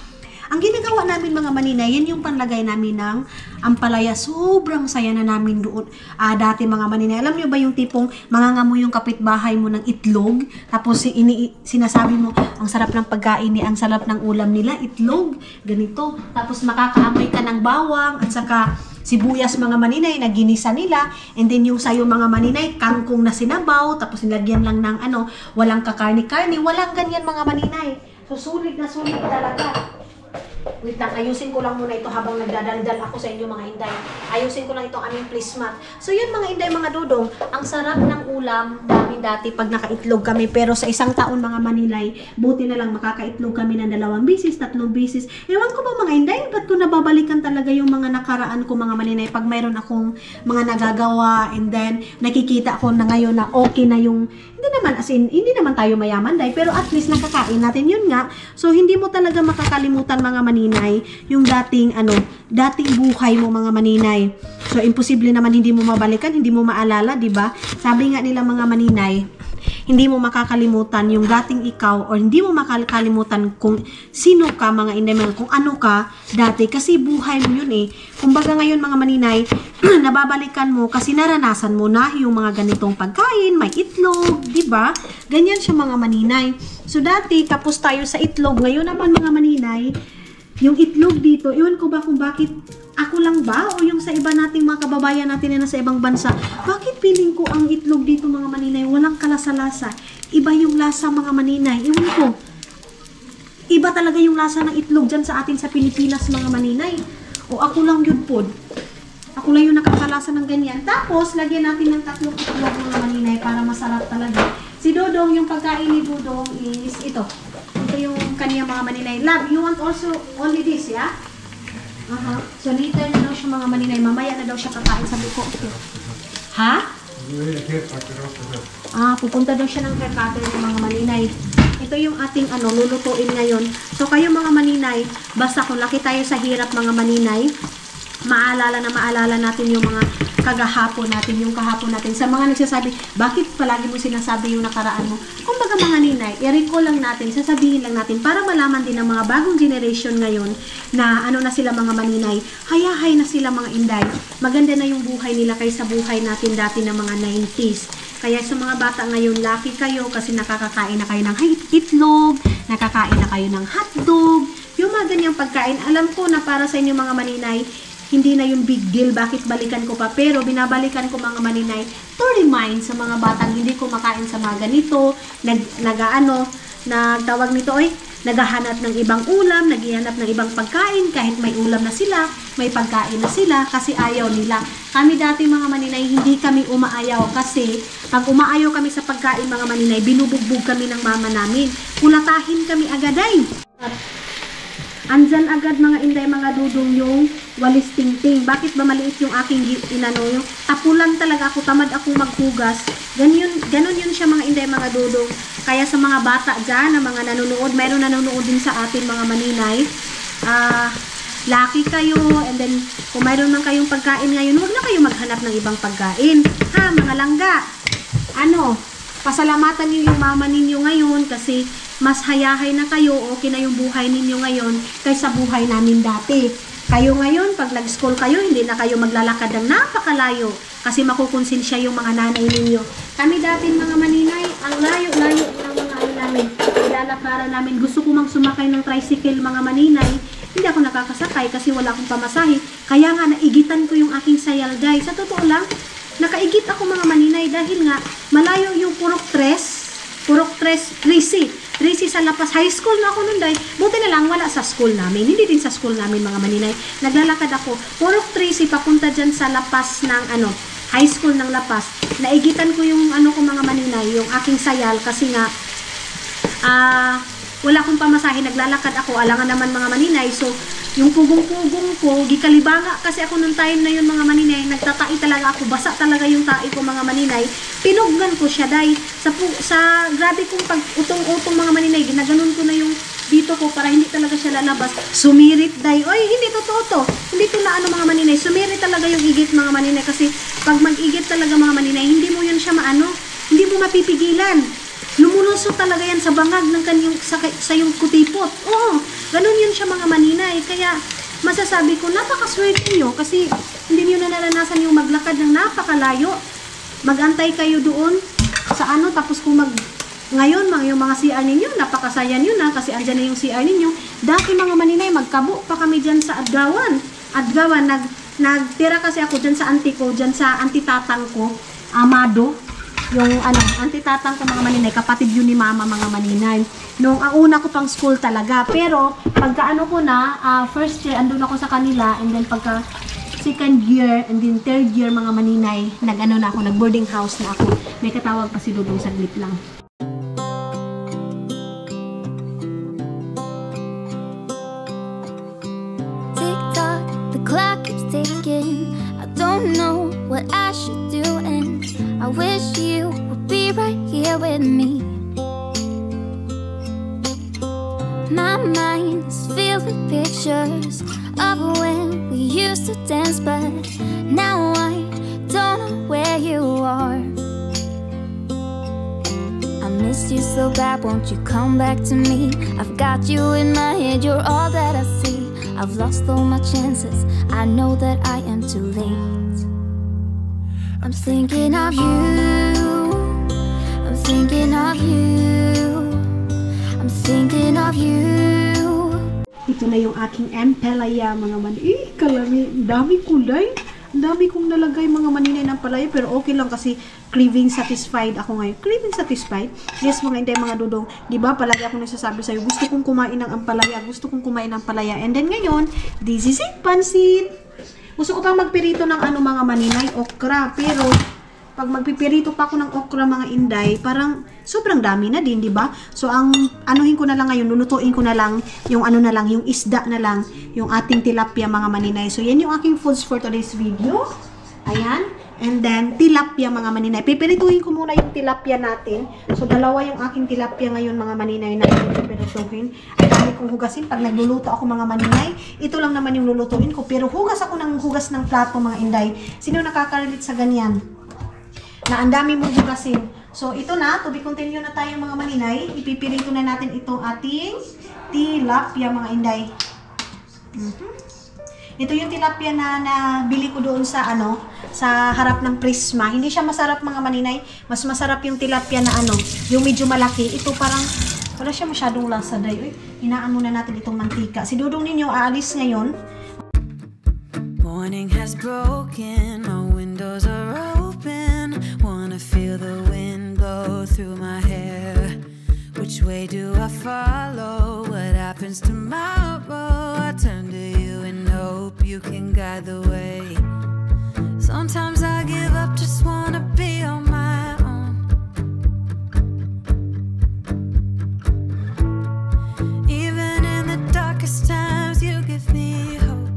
Ang ginagawa namin mga maninay, yan yung panlagay namin ng ampalaya. Sobrang saya na namin doon. Ah, dati mga maninay, alam nyo ba yung tipong mangangamoy yung kapitbahay mo ng itlog, tapos si, ini, sinasabi mo, ang sarap ng pagkain ni, ang sarap ng ulam nila, itlog, ganito. Tapos makakaamoy ka ng bawang, at saka sibuyas mga maninay na ginisa nila, and then yung sayo mga maninay, kangkong na sinabaw, tapos nilagyan lang ng ano, walang kakarni-karni, walang ganyan mga maninay. So sulit na sulit talaga. Wait lang, ayusin ko lang muna ito habang nagdadaldal ako sa inyo mga inday. Ayusin ko lang itong aming placement. So yun mga inday, mga dudong, ang sarap ng ulam namin dati pag nakaitlog kami. Pero sa isang taon mga maninay, buti na lang makakaitlog kami ng dalawang bisis, tatlong bisis. Ewan ko ba mga inday, ba't ko nababalikan talaga yung mga nakaraan ko mga maninay pag mayroon akong mga nagagawa, and then nakikita ko na ngayon na okay na yung, hindi naman as in, hindi naman tayo mayaman day, pero at least nakakain natin yun nga. So hindi mo talaga makakalimutan mga maninay yung dating ano, dating buhay mo mga maninay. So imposible naman hindi mo mabalikan, hindi mo maalala, 'di ba? Sabi nga nila mga maninay, hindi mo makakalimutan yung dating ikaw, or hindi mo makakalimutan kung sino ka mga inday, mga kung ano ka dati, kasi buhay mo yun eh. Kumbaga ngayon mga maninay, nababalikan mo kasi naranasan mo na yung mga ganitong pagkain, may itlog, di ba? Ganyan siya mga maninay. So dati tapos tayo sa itlog, ngayon naman mga maninay, yung itlog dito, iwan ko ba kung bakit ako lang ba o yung sa iba nating mga kababayan natin na nasa ibang bansa, bakit feeling ko ang itlog dito mga maninay walang kalasa-lasa? Iba yung lasa mga maninay, iwan ko. Iba talaga yung lasa ng itlog dyan sa atin sa Pilipinas mga maninay. O ako lang yun po. Ako lang yung nakakalasa ng ganyan. Tapos, lagyan natin ng tatlong itlog mga maninay para masarap talaga. Si Dodong, yung pagkain ni Dodong is ito. Ito yung kanya mga maninay. Love, you want also only this, yeah? Uh-huh. So later na daw siya mga maninay. Mamaya na daw siya kakain. Sabi ko, okay. Ha? Ah, pupunta daw siya ng hair cutter ng mga maninay. Ito yung ating ano, lulutuin ngayon. So kayo mga maninay, basta kung laki tayo sa hirap mga maninay, maalala na maalala natin yung mga kagahapon natin, yung kahapon natin. Sa mga nagsasabi, bakit palagi mo sinasabi yung nakaraan mo? Kung baga mga ninay, i-recall lang natin, sasabihin lang natin para malaman din ng mga bagong generation ngayon na ano na sila mga maninay, hayahay na sila mga inday. Maganda na yung buhay nila kaysa buhay natin dati ng mga nineties. Kaya sa mga bata ngayon, lucky kayo kasi nakakakain na kayo ng itlog, nakakain na kayo ng hotdog, yung mga ganyang pagkain. Alam ko na para sa inyo mga maninay, hindi na yung big deal, bakit balikan ko pa, pero binabalikan ko mga maninay to remind sa mga batang hindi kumakain sa mga ganito, nag, nag-ano, nagtawag nito, oy, naghahanap ng ibang ulam, naghihanap ng ibang pagkain, kahit may ulam na sila, may pagkain na sila, kasi ayaw nila. Kami dati mga maninay, hindi kami umaayaw, kasi pag umaayaw kami sa pagkain mga maninay, binubugbog kami ng mama namin, kulatahin kami agaday. Andyan agad mga inday, mga dudong yung walis tingting. Bakit ba maliit yung aking inano? Yung tapulan talaga ako, tamad akong maghugas. Ganyan, ganun yun siya mga inday, mga dudong. Kaya sa mga bata dyan, na mga nanonood, mayroon nanonood din sa atin mga maninay. Ah... Uh, lucky kayo, and then kung mayroon man kayong pagkain ngayon, huwag na kayo maghanap ng ibang pagkain. Ha, mga langga, ano, pasalamatan niyo yung mama ninyo ngayon kasi mas hayahay na kayo, okay na yung buhay ninyo ngayon kaysa buhay namin dati. Kayo ngayon, pag nag-school kayo, hindi na kayo maglalakad ng napakalayo kasi makukonsensya yung mga nanay ninyo. Kami dati mga maninay, ang layo-layo ng mga ano namin, ilalakaran namin. Gusto ko mang sumakay ng tricycle mga maninay, hindi ako nakakasakay kasi wala akong pamasahe. Kaya nga, naigitan ko yung aking sayal, guys. Sa totoo lang, nakaigit ako mga maninay dahil nga, malayo yung Purok tres, Purok tres, Risi. Risi sa Lapas. High school na ako nun, dahil buti na lang, wala sa school namin. Hindi din sa school namin, mga maninay. Naglalakad ako. Purok Risi, papunta dyan sa Lapas ng, ano, high school ng Lapas. Naigitan ko yung, ano ko mga maninay, yung aking sayal kasi nga, ah, uh, wala akong pamasahe, naglalakad ako, alangan naman mga maninay. So, yung pugong-pugong ko, gikalibanga kasi ako nung time na yun mga maninay, nagtatai talaga ako, basa talaga yung tai ko mga maninay. Pinuggan ko siya dahil sa, sa grabe kong pag-utong-utong mga maninay, ginaganon ko na yung dito ko para hindi talaga siya lalabas. Sumirit dahil, oy, hindi totoo to. Hindi to na ano mga maninay, sumirit talaga yung igit mga maninay kasi pag mag-igit talaga mga maninay, hindi mo yun siya maano, hindi mo mapipigilan. Lumuluso talaga yan sa bangag ng kanyang, sa, sa yung kutipot. Oo, ganun yun siya mga maninay. Kaya, masasabi ko, napakaswerte nyo kasi hindi nyo na naranasan yung maglakad ng napakalayo. Magantay kayo doon sa ano, tapos kung mag, ngayon, mga, yung mga C R ninyo, napakasaya nyo na kasi andyan na yung C R ninyo. Dati mga maninay, magkabo pa kami dyan sa Adgawan. Adgawan, nag, nagtira kasi ako dyan sa auntie ko, dyan sa auntie tatang ko, Amado. Yung ano, auntie tatang ko mga maninay, kapatid yun ni mama mga maninay. Nung ang una ko pang school talaga. Pero, pagka ano ko na, uh, first year, andun ako sa kanila, and then pagka second year, and then third year mga maninay, nag-ano na ako, nag-boarding house na ako. May katawag pa si Dudong saglit lang. Tick-tock, the clock keeps ticking. I don't know what I should do, and I wish you would be right here with me. My mind is filled with pictures of when we used to dance, but now I don't know where you are. I missed you so bad, won't you come back to me? I've got you in my head, you're all that I see. I've lost all my chances, I know that I am too late. I'm thinking of you, I'm thinking of you, I'm thinking of you. Ito na yung aking ampalaya mga man. Eh, kalami, dami kulay. Ang dami kong nalagay mga maninay ng palaya, pero okay lang kasi craving satisfied ako ngayon. Craving satisfied? Yes mga hindi mga dudong. Diba palagi ako nagsasabi sa'yo, gusto kong kumain ng ampalaya, gusto kong kumain ng palaya. And then ngayon, this is it, pansit. Gusto ko pang magpirito ng ano mga maninay, okra. Pero, pag magpipirito pa ako ng okra mga inday, parang sobrang dami na din, di ba? So, ang anuhin ko na lang ngayon, lulutuin ko na lang yung ano na lang, yung isda na lang, yung ating tilapia mga maninay. So, yan yung aking foods for today's video. Ayan. And then, tilapia mga maninay. Pipirituhin ko muna yung tilapia natin. So, dalawa yung aking tilapia ngayon mga maninay na pipirituhin. Ang dami kong hugasin. Pag nagluluto ako mga maninay, ito lang naman yung lulutuin ko. Pero hugas ako ng hugas ng plato mga inday. Sino nakaka-relate sa ganyan? Na ang dami mong hugasin. So, ito na. To be continue na tayo mga maninay. Ipipirito na natin itong ating tilapia mga inday. Mm-hmm. Ito yung tilapia na nabili ko doon sa ano, sa harap ng Prisma. Hindi siya masarap mga maninay. Mas masarap yung tilapia na ano, yung medyo malaki. Ito parang, wala siya masyadong lasa day. Uy, hinaan muna natin itong mantika. Si Dudong ninyo aalis ngayon. Morning has broken, my windows are open. Wanna feel the wind blow through my hair. Which way do I follow? What happens tomorrow? I turn to you and hope you can guide the way. Sometimes I give up, just wanna be on my own. Even in the darkest times, you give me hope.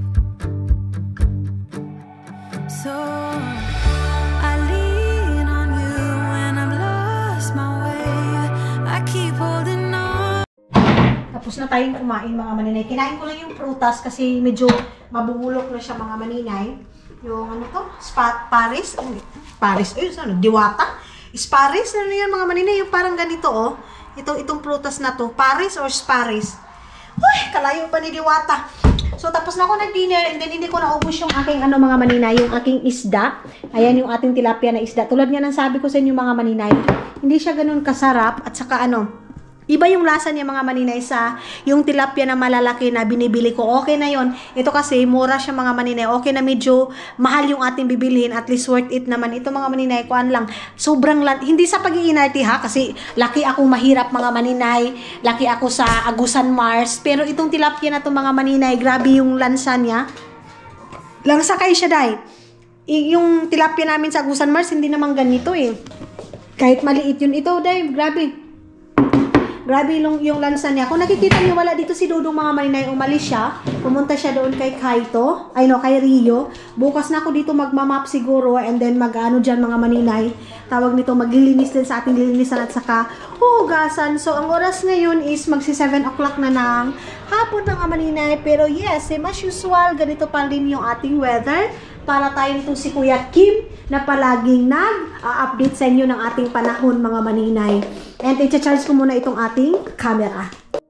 So I lean on you when I'm lost my way. I keep holding on. Tapos na tayong kumain mga maninay. Kinain ko lang yung prutas kasi medyo mabubulok na siya mga maninay. Yung ano to? Spa Paris? Paris? Ay, ano? Diwata? Sparis? Ano yan mga maninay? Yung parang ganito oh. Ito, itong prutas na to. Paris or Sparis? Uy, kalayo pa ni Diwata. So, tapos na ako nag-dinner and then hindi ko naubos yung aking ano mga maninay, yung aking isda. Ayan yung ating tilapia na isda. Tulad nga ng sabi ko sa inyo mga maninay, hindi siya ganun kasarap at saka ano, iba yung lasa niya mga maninay sa yung tilapia na malalaki na binibili ko. Okay na yon. Ito kasi mura siya mga maninay. Okay na medyo mahal yung ating bibilihin. At least worth it naman. Ito mga maninay, kuan lang. Sobrang, hindi sa pag-iinarte ha. Kasi laki akong mahirap mga maninay. Laki ako sa Agusan Mars. Pero itong tilapia na to mga maninay, grabe yung lansa niya. Langsa kay siya dahil. Yung tilapia namin sa Agusan Mars, hindi naman ganito eh. Kahit maliit yun. Ito dahil, grabe. Grabe yung, yung lansa niya. Kung nakikita niyo wala dito si Dudong mga maninay, umalis siya. Pumunta siya doon kay Kaito. Ay no, kay Rio. Bukas na ako dito magmamap siguro. And then mag-ano dyan mga maninay. Tawag nito, maglilinis din sa ating lilinisan at saka hugasan. So, ang oras ngayon is magsi seven o'clock na ng hapon mga maninay. Pero yes, eh, as usual, ganito pa rin yung ating weather. para tayong to si Kuya Kim na palaging nag-update sa inyo ng ating panahon mga maninay. And i-charge ko muna itong ating camera.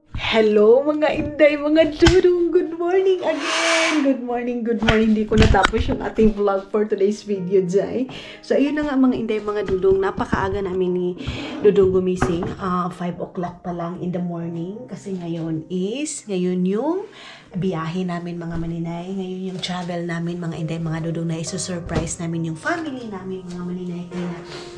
Hello mga inday, mga dudong! Good morning again! Good morning, good morning! Hindi ko natapos yung ating vlog for today's video, Jai. So, ayun na nga mga inday, mga dudong. Napakaaga namin ni Dudong gumising. Uh, five o'clock pa lang in the morning. Kasi ngayon is, ngayon yung biyahe namin mga maninay. Ngayon yung travel namin mga inday, mga dudong na iso-surprise namin yung family namin mga maninay. Kaya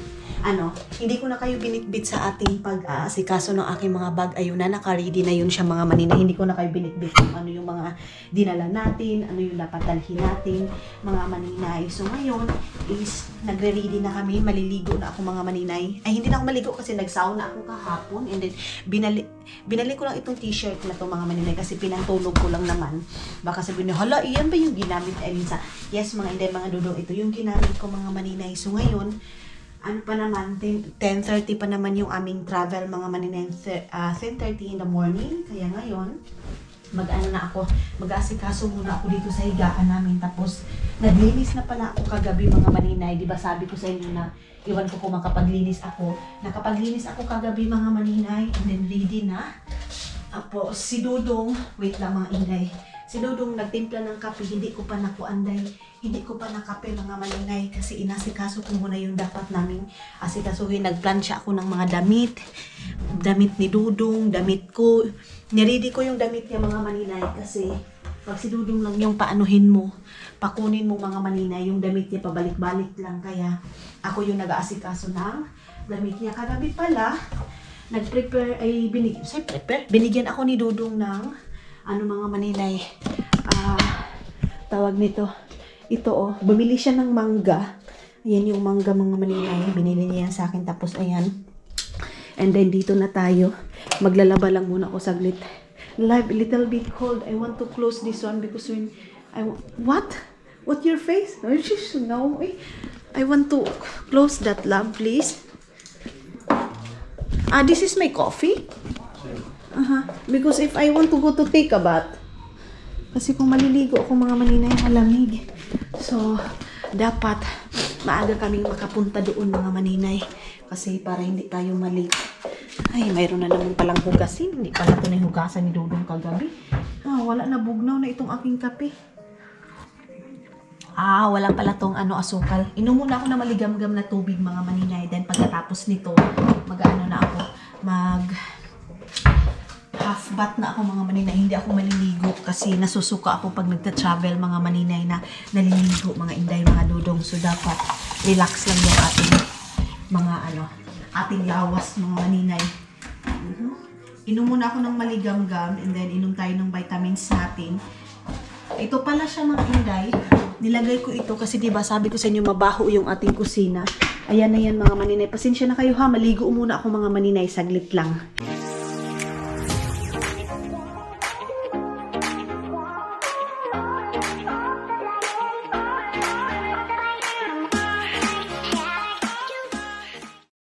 ano, hindi ko na kayo binitbit sa ating pag-aasikaso ng aking mga bag. Ayun na, naka-ready na yun siya mga manina. Hindi ko na kayo binitbit kung ano yung mga dinala natin, ano yung dapat dalhin natin, mga maninay. So ngayon is nagre-ready na kami. Maliligo na ako mga maninay. Ay, hindi na ako maligo kasi nag-sauna ako kahapon. And then, binali, binali ko lang itong t-shirt na to mga maninay kasi pinantulog ko lang naman. Baka sabihin nyo, hala, iyan ba yung ginamit? I mean, sa, yes mga inday, mga dudong, ito yung ginamit ko mga maninay. So ngayon, ano pa naman, ten thirty pa naman yung aming travel mga maninay, uh, ten thirty in the morning. Kaya ngayon, mag-ano na ako, mag-asikaso muna ako dito sa higaan namin. Tapos, naglinis na pala ako kagabi mga maninay. Diba sabi ko sa inyo na, iwan ko kung makapaglinis ako. Nakapaglinis ako kagabi mga maninay. And then ready na. Tapos, si Dudong, wait lang mga inday. Si Dudong nagtimpla ng kape, hindi ko pa nakuanday. Hindi ko pa nakape mga maninay kasi inasikaso ko muna yung dapat namin asikasuhin. Nagplansya ako ng mga damit. Damit ni Dudong, damit ko. Niready ko yung damit niya mga maninay kasi pag si Dudong lang yung paanuhin mo, pakunin mo mga maninay, yung damit niya pabalik-balik lang. Kaya ako yung nag-aasikaso ng damit niya. Kagabi pala, nag-prepare, ay binigyan, say prepare, binigyan ako ni Dudong ng ano mga maninay, ah, uh, tawag nito, ito oh, bumili siya ng mangga. Ayan yung mangga mga maninay, binili niya sa akin. Tapos ayan, and then dito na tayo, maglalaba lang muna ako saglit. Live, little bit cold. I want to close this one because when I what? What your face? No, I want to close that, love, please. Ah, this is my coffee. Uh-huh. Because if I want to go to take a bath, kasi kung maliligo ako mga maninay, malamig. So, dapat maaga kaming makapunta doon mga maninay. Kasi para hindi tayo malate. Ay, mayroon na naman palang hugasin. Hindi pala ito na yung hugasan ni Dudong kagabi. Ah, wala na, bugnaw na itong aking kape. Ah, wala pala tong ano, asukal. Inom muna ako na maligam-gam na tubig mga maninay. Then pagkatapos nito, mag-ano na ako, mag half bath na ako mga maninay. Hindi ako maliligo kasi nasusuka ako pag nagta-travel mga maninay na naliligo mga inday, mga dudong. So dapat relax lang yung ating mga ano, ating lawas mga maninay. Uh-huh. Inom muna ako ng maligam-gam and then inom tayo ng vitamins natin. Ito pala siya mga inday. Nilagay ko ito kasi diba sabi ko sa inyo mabaho yung ating kusina. Ayan na yan mga maninay. Pasensya na kayo ha, maligo muna ako mga maninay, saglit lang.